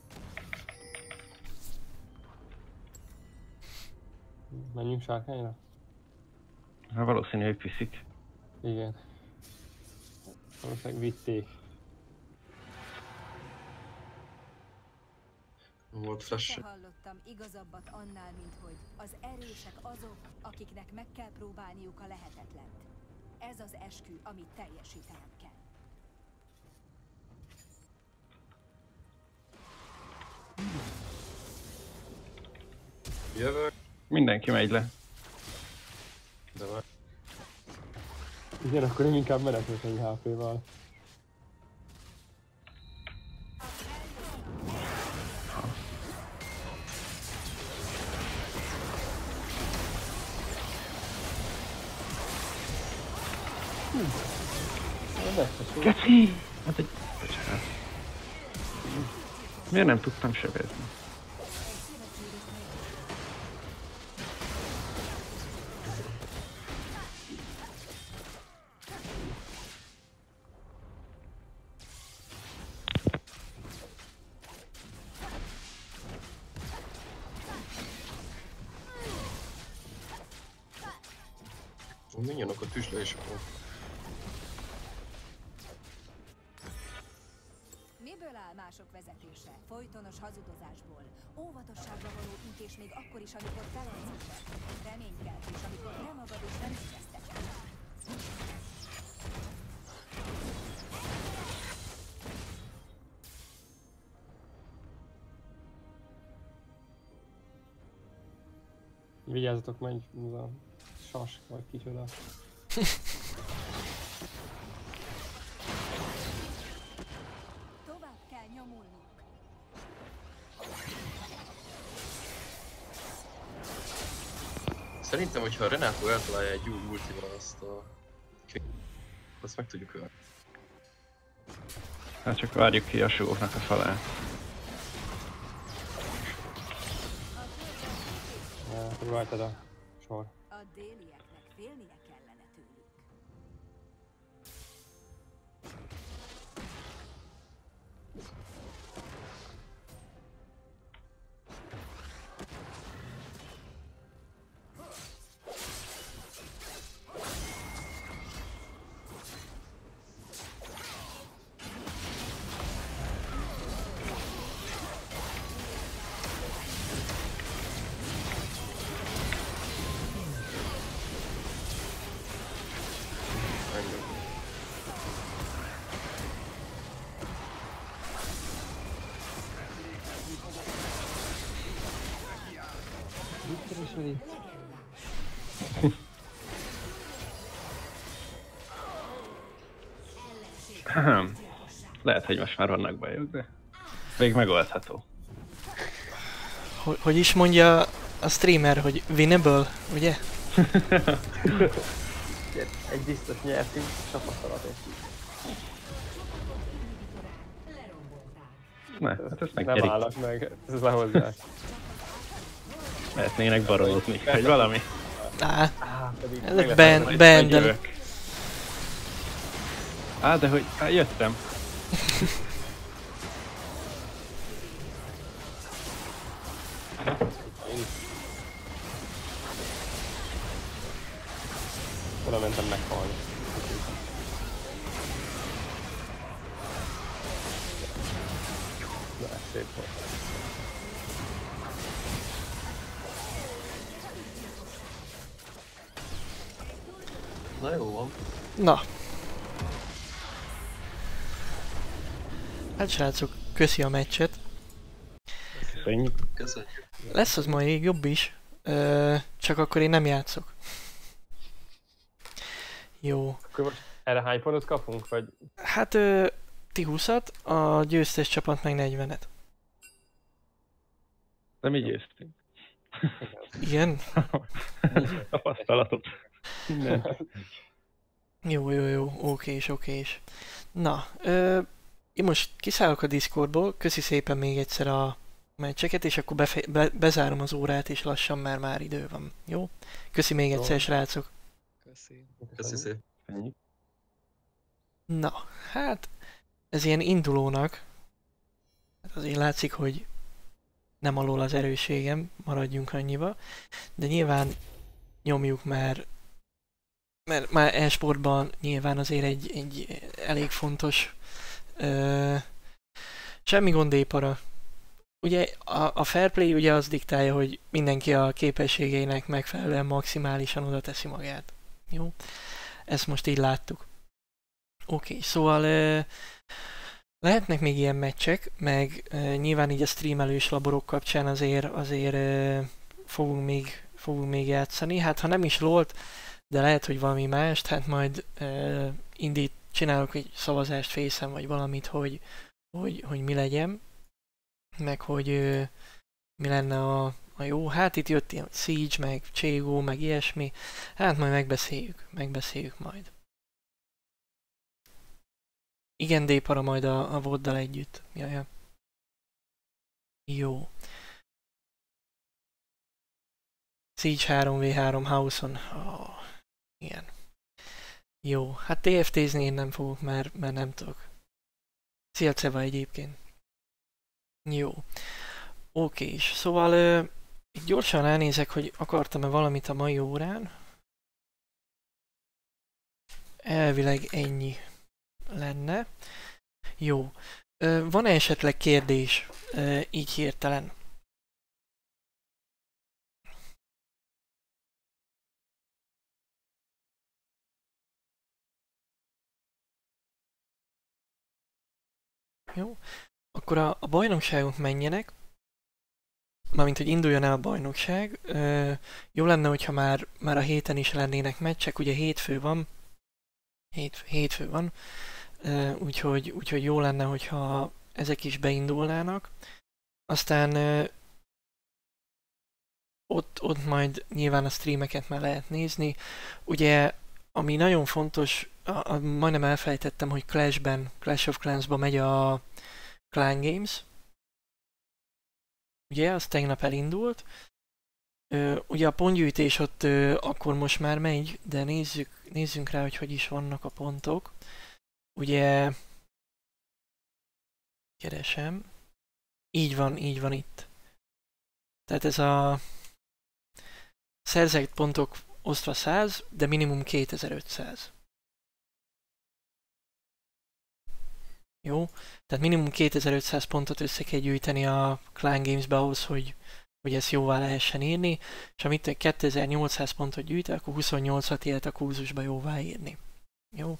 Menjünk sárkányra? Hát valószínű, hogy piszik. Igen. Valószínűleg vitték. Volt flash. Sose hallottam igazabbat annál, mint hogy az erősek azok, akiknek meg kell próbálniuk a lehetetlent. Ez az eskü, amit teljesítenem kell. Jövök, Mindenki megy le. de már Igen, akkor én inkább menekülök egy há pé-val. Geci! Hát egy... Bocsánat. Miért nem tudtam sebezni? a minyonok a tüsle is van. Miből áll mások vezetése? Folytonos hazudozásból. Óvatosságra való intés még akkor is, amikor feledzik. Reménykeltés, amikor nem magad és nem éreztetek. Vigyázzatok, menj, az a sas, vagy kicsoda. Tovább kell nyomulnunk. Szerintem, hogyha a Renato eltalálja egy jó ultival azt a... azt meg tudjuk ölni. Hát csak várjuk ki a sóknak a falát. Próbáltad a sor. A délieknek félnie kellene tőlük. Lehet, hogy most már vannak bajok, de még megoldható. Hogy, hogy is mondja a streamer, hogy winnable, ugye? Egy biztos nyertünk, tapasztalat egy. Ne, hát ezt Nem megnyerik. állnak meg, ezt lehozzák. Lehetnének barozni, vagy valami. Á, Á, pedig ez meg egy lesz- band, band. Jövök. Á, de hogy... Á, jöttem. Oda mentem meghalni. Na, ez szép volt. Na jó van. Na. Hát srácok, köszi a meccset. Köszönjük. Köszönjük. Lesz az majd jobb is, ö, csak akkor én nem játszok. Jó. Akkor most erre hány pontot kapunk, vagy? Hát ö, ti húszat, a győztes csapat meg negyvenet. Nem így győztünk. Igen? Tapasztalatot. Minden. Jó, jó, jó, okés, okés. Na, ö, én most kiszállok a Discordból, köszi szépen még egyszer a meccseket, és akkor befe- be- bezárom az órát, és lassan már már idő van. Jó? Köszi még egyszer, Jó. srácok. Köszi. Köszi szépen. Köszönjük. Na, hát ez ilyen indulónak, hát azért látszik, hogy nem alól az erősségem, maradjunk annyiba, de nyilván nyomjuk már, mert már e-sportban nyilván azért egy, egy elég fontos, ö, semmi gond épara. Ugye a, a fair play ugye az diktálja, hogy mindenki a képességeinek megfelelően maximálisan oda teszi magát. Jó? Ezt most így láttuk. Oké, okay, szóval ö, lehetnek még ilyen meccsek, meg ö, nyilván így a streamelős laborok kapcsán azért, azért ö, fogunk, még, fogunk még játszani. Hát ha nem is lolt, de lehet, hogy valami mást, hát majd ö, indít, csinálok egy szavazást Facen, vagy valamit, hogy, hogy, hogy mi legyen, meg hogy ö, mi lenne a, a jó. Hát itt jött ilyen Siege, meg Cségó, meg ilyesmi. Hát majd megbeszéljük, megbeszéljük majd. Igen, D-para majd a, a voddal együtt. Jaja. Jó. Siege három vé három House-on. Oh, igen. Jó. Hát té ef té-zni én nem fogok, mert, mert nem tudok. Szia Ceva egyébként. Jó. Oké, és szóval ö, itt gyorsan ránézek, hogy akartam-e valamit a mai órán. Elvileg ennyi lenne. Jó. Ö, van-e esetleg kérdés ö, így hirtelen? Jó. Akkor a, a bajnokságok menjenek. Mármint, hogy induljon el a bajnokság. Ö, jó lenne, hogyha már, már a héten is lennének meccsek. Ugye hétfő van. Hét, hétfő van. Ö, úgyhogy, úgyhogy jó lenne, hogyha ezek is beindulnának. Aztán ö, ott, ott majd nyilván a streameket már lehet nézni. Ugye, ami nagyon fontos, a, a, majdnem elfelejtettem, hogy Clashben, Clash of Clans-ban megy a Clan Games. Ugye, az tegnap elindult. Ö, ugye a pontgyűjtés ott ö, akkor most már megy, de nézzük, nézzünk rá, hogy hogy is vannak a pontok. Ugye, keresem. Így van, így van itt. Tehát ez a szerzett pontok osztva száz, de minimum kétezer-ötszáz. Jó? Tehát minimum kétezer-ötszáz pontot össze kell gyűjteni a Clan Games-be ahhoz, hogy, hogy ezt jóvá lehessen írni, és amit kétezer-nyolcszáz pontot gyűjt, akkor huszonnyolcat élt a kurzusba jóvá írni. Jó?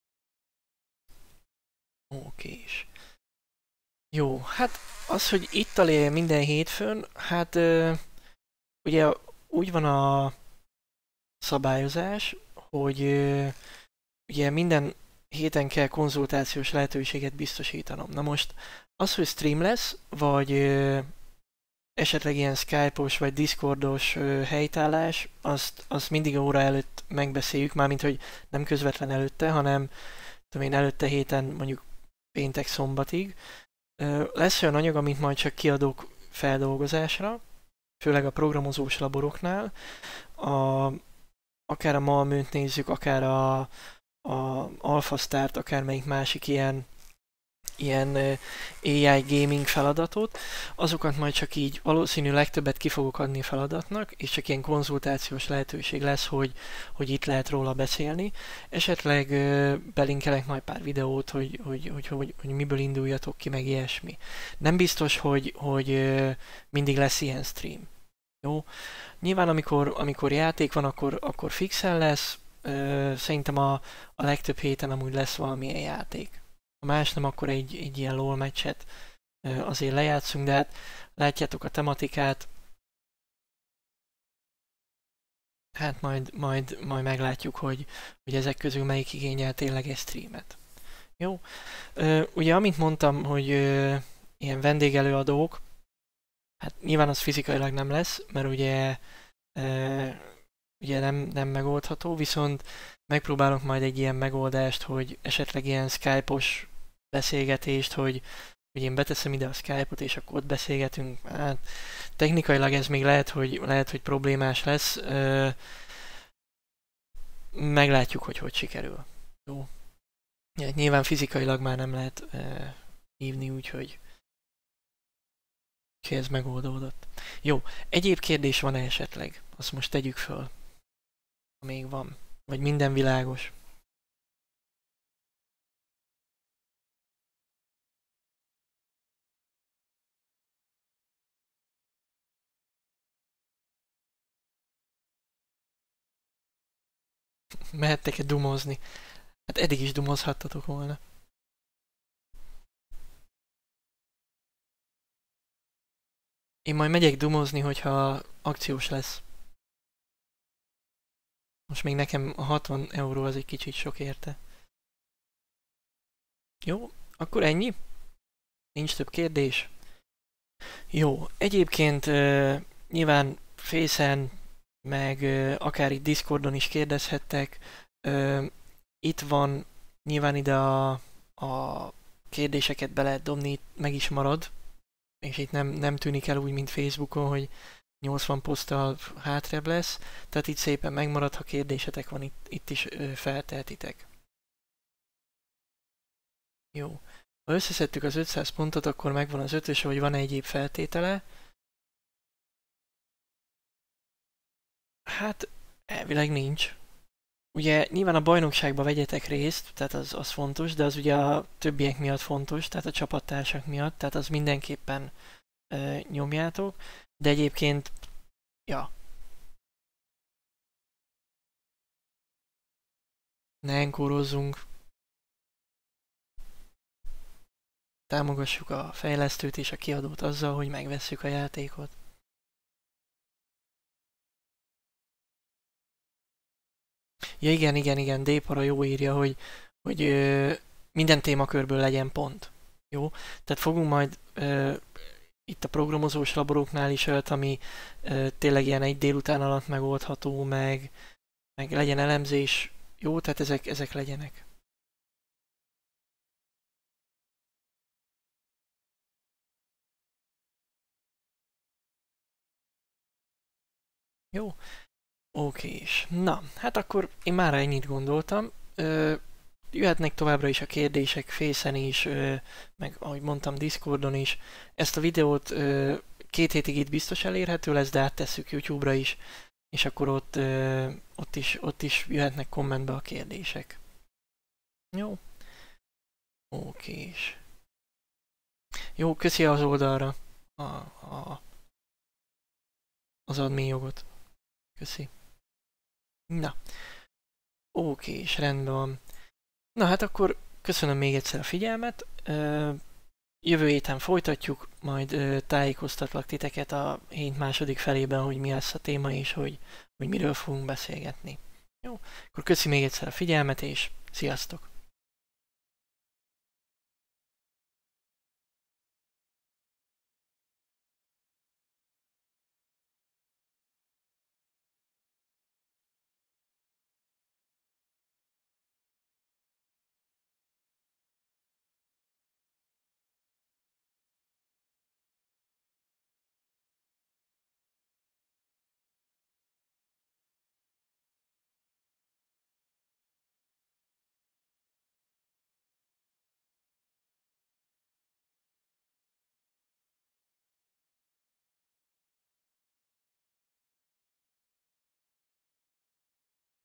Okés. Jó, hát az, hogy itt alé minden hétfőn, hát ö, ugye úgy van a szabályozás, hogy ö, ugye minden héten kell konzultációs lehetőséget biztosítanom. Na most az, hogy stream lesz, vagy ö, esetleg ilyen Skype-os vagy Discordos ö, helytállás, azt, azt mindig óra előtt megbeszéljük, mármint, hogy nem közvetlen előtte, hanem tudom én, előtte héten mondjuk péntek szombatig. Ö, lesz olyan anyag, amit majd csak kiadok feldolgozásra, főleg a programozós laboroknál. A, akár a Malmöt nézzük, akár a, a AlphaStart, akármelyik másik ilyen, ilyen á i gaming feladatot, azokat majd csak így valószínű legtöbbet ki fogok adni feladatnak, és csak ilyen konzultációs lehetőség lesz, hogy, hogy itt lehet róla beszélni. Esetleg ö, belinkelek majd pár videót, hogy, hogy, hogy, hogy, hogy miből induljatok ki, meg ilyesmi. Nem biztos, hogy, hogy ö, mindig lesz ilyen stream. Jó? Nyilván amikor, amikor játék van, akkor, akkor fixen lesz, Ö, szerintem a, a legtöbb héten amúgy lesz valamilyen játék. Ha más nem, akkor egy, egy ilyen LOL meccset ö, azért lejátszunk, de hát látjátok a tematikát. Hát majd, majd, majd meglátjuk, hogy, hogy ezek közül melyik igényel tényleg egy streamet. Jó? Ö, ugye amit mondtam, hogy ö, ilyen vendégelőadók, hát nyilván az fizikailag nem lesz, mert ugye, ö, ugye nem, nem megoldható, viszont megpróbálunk majd egy ilyen megoldást, hogy esetleg ilyen Skype-os beszélgetést, hogy, hogy én beteszem ide a Skype-ot, és akkor ott beszélgetünk. Hát technikailag ez még lehet, hogy, lehet, hogy problémás lesz. Ö, meglátjuk, hogy hogy sikerül. Jó. Ja, nyilván fizikailag már nem lehet ö, hívni, úgyhogy úgyhogy ez megoldódott. Jó, egyéb kérdés van-e esetleg? Azt most tegyük föl. Ha még van. Vagy minden világos. Mehettek-e dumozni? Hát eddig is dumozhattatok volna. Én majd megyek dumozni, hogyha akciós lesz. Most még nekem a hatvan euró az egy kicsit sok érte. Jó, akkor ennyi. Nincs több kérdés. Jó, egyébként uh, nyilván Face-en, meg uh, akár itt Discordon is kérdezhettek. Uh, itt van, nyilván ide a, a kérdéseket be lehet dobni, itt meg is marad. És itt nem, nem tűnik el úgy, mint Facebookon, hogy nyolcvan poszttal hátrébb lesz. Tehát itt szépen megmarad, ha kérdésetek van, itt, itt is ö, felteltitek. Jó. Ha összeszedtük az ötszáz pontot, akkor megvan az ötös, hogy van egyéb feltétele. Hát, elvileg nincs. Ugye nyilván a bajnokságban vegyetek részt, tehát az, az fontos, de az ugye a többiek miatt fontos, tehát a csapattársak miatt, tehát az mindenképpen ö, nyomjátok. De egyébként, ja. Ne enkórozzunk. Támogassuk a fejlesztőt és a kiadót azzal, hogy megvesszük a játékot. Ja igen, igen, igen, D-para jó írja, hogy, hogy ö, minden témakörből legyen pont. Jó? Tehát fogunk majd ö, itt a programozós laboroknál is olyat, ami ö, tényleg ilyen egy délután alatt megoldható, meg, meg legyen elemzés. Jó? Tehát ezek, ezek legyenek. Jó? Okés. Na, hát akkor én már ennyit gondoltam. Ö, jöhetnek továbbra is a kérdések Face-en is, ö, meg ahogy mondtam Discordon is. Ezt a videót ö, két hétig itt biztos elérhető lesz, de áttesszük YouTube-ra is, és akkor ott, ö, ott, is, ott is jöhetnek kommentbe a kérdések. Jó? Okés. Jó, köszi az oldalra a, a, az admin jogot. Köszi. Na, oké, és rendben van. Na hát akkor köszönöm még egyszer a figyelmet. Jövő héten folytatjuk, majd tájékoztatlak titeket a hét második felében, hogy mi lesz a téma és hogy, hogy miről fogunk beszélgetni. Jó, akkor köszi még egyszer a figyelmet és sziasztok!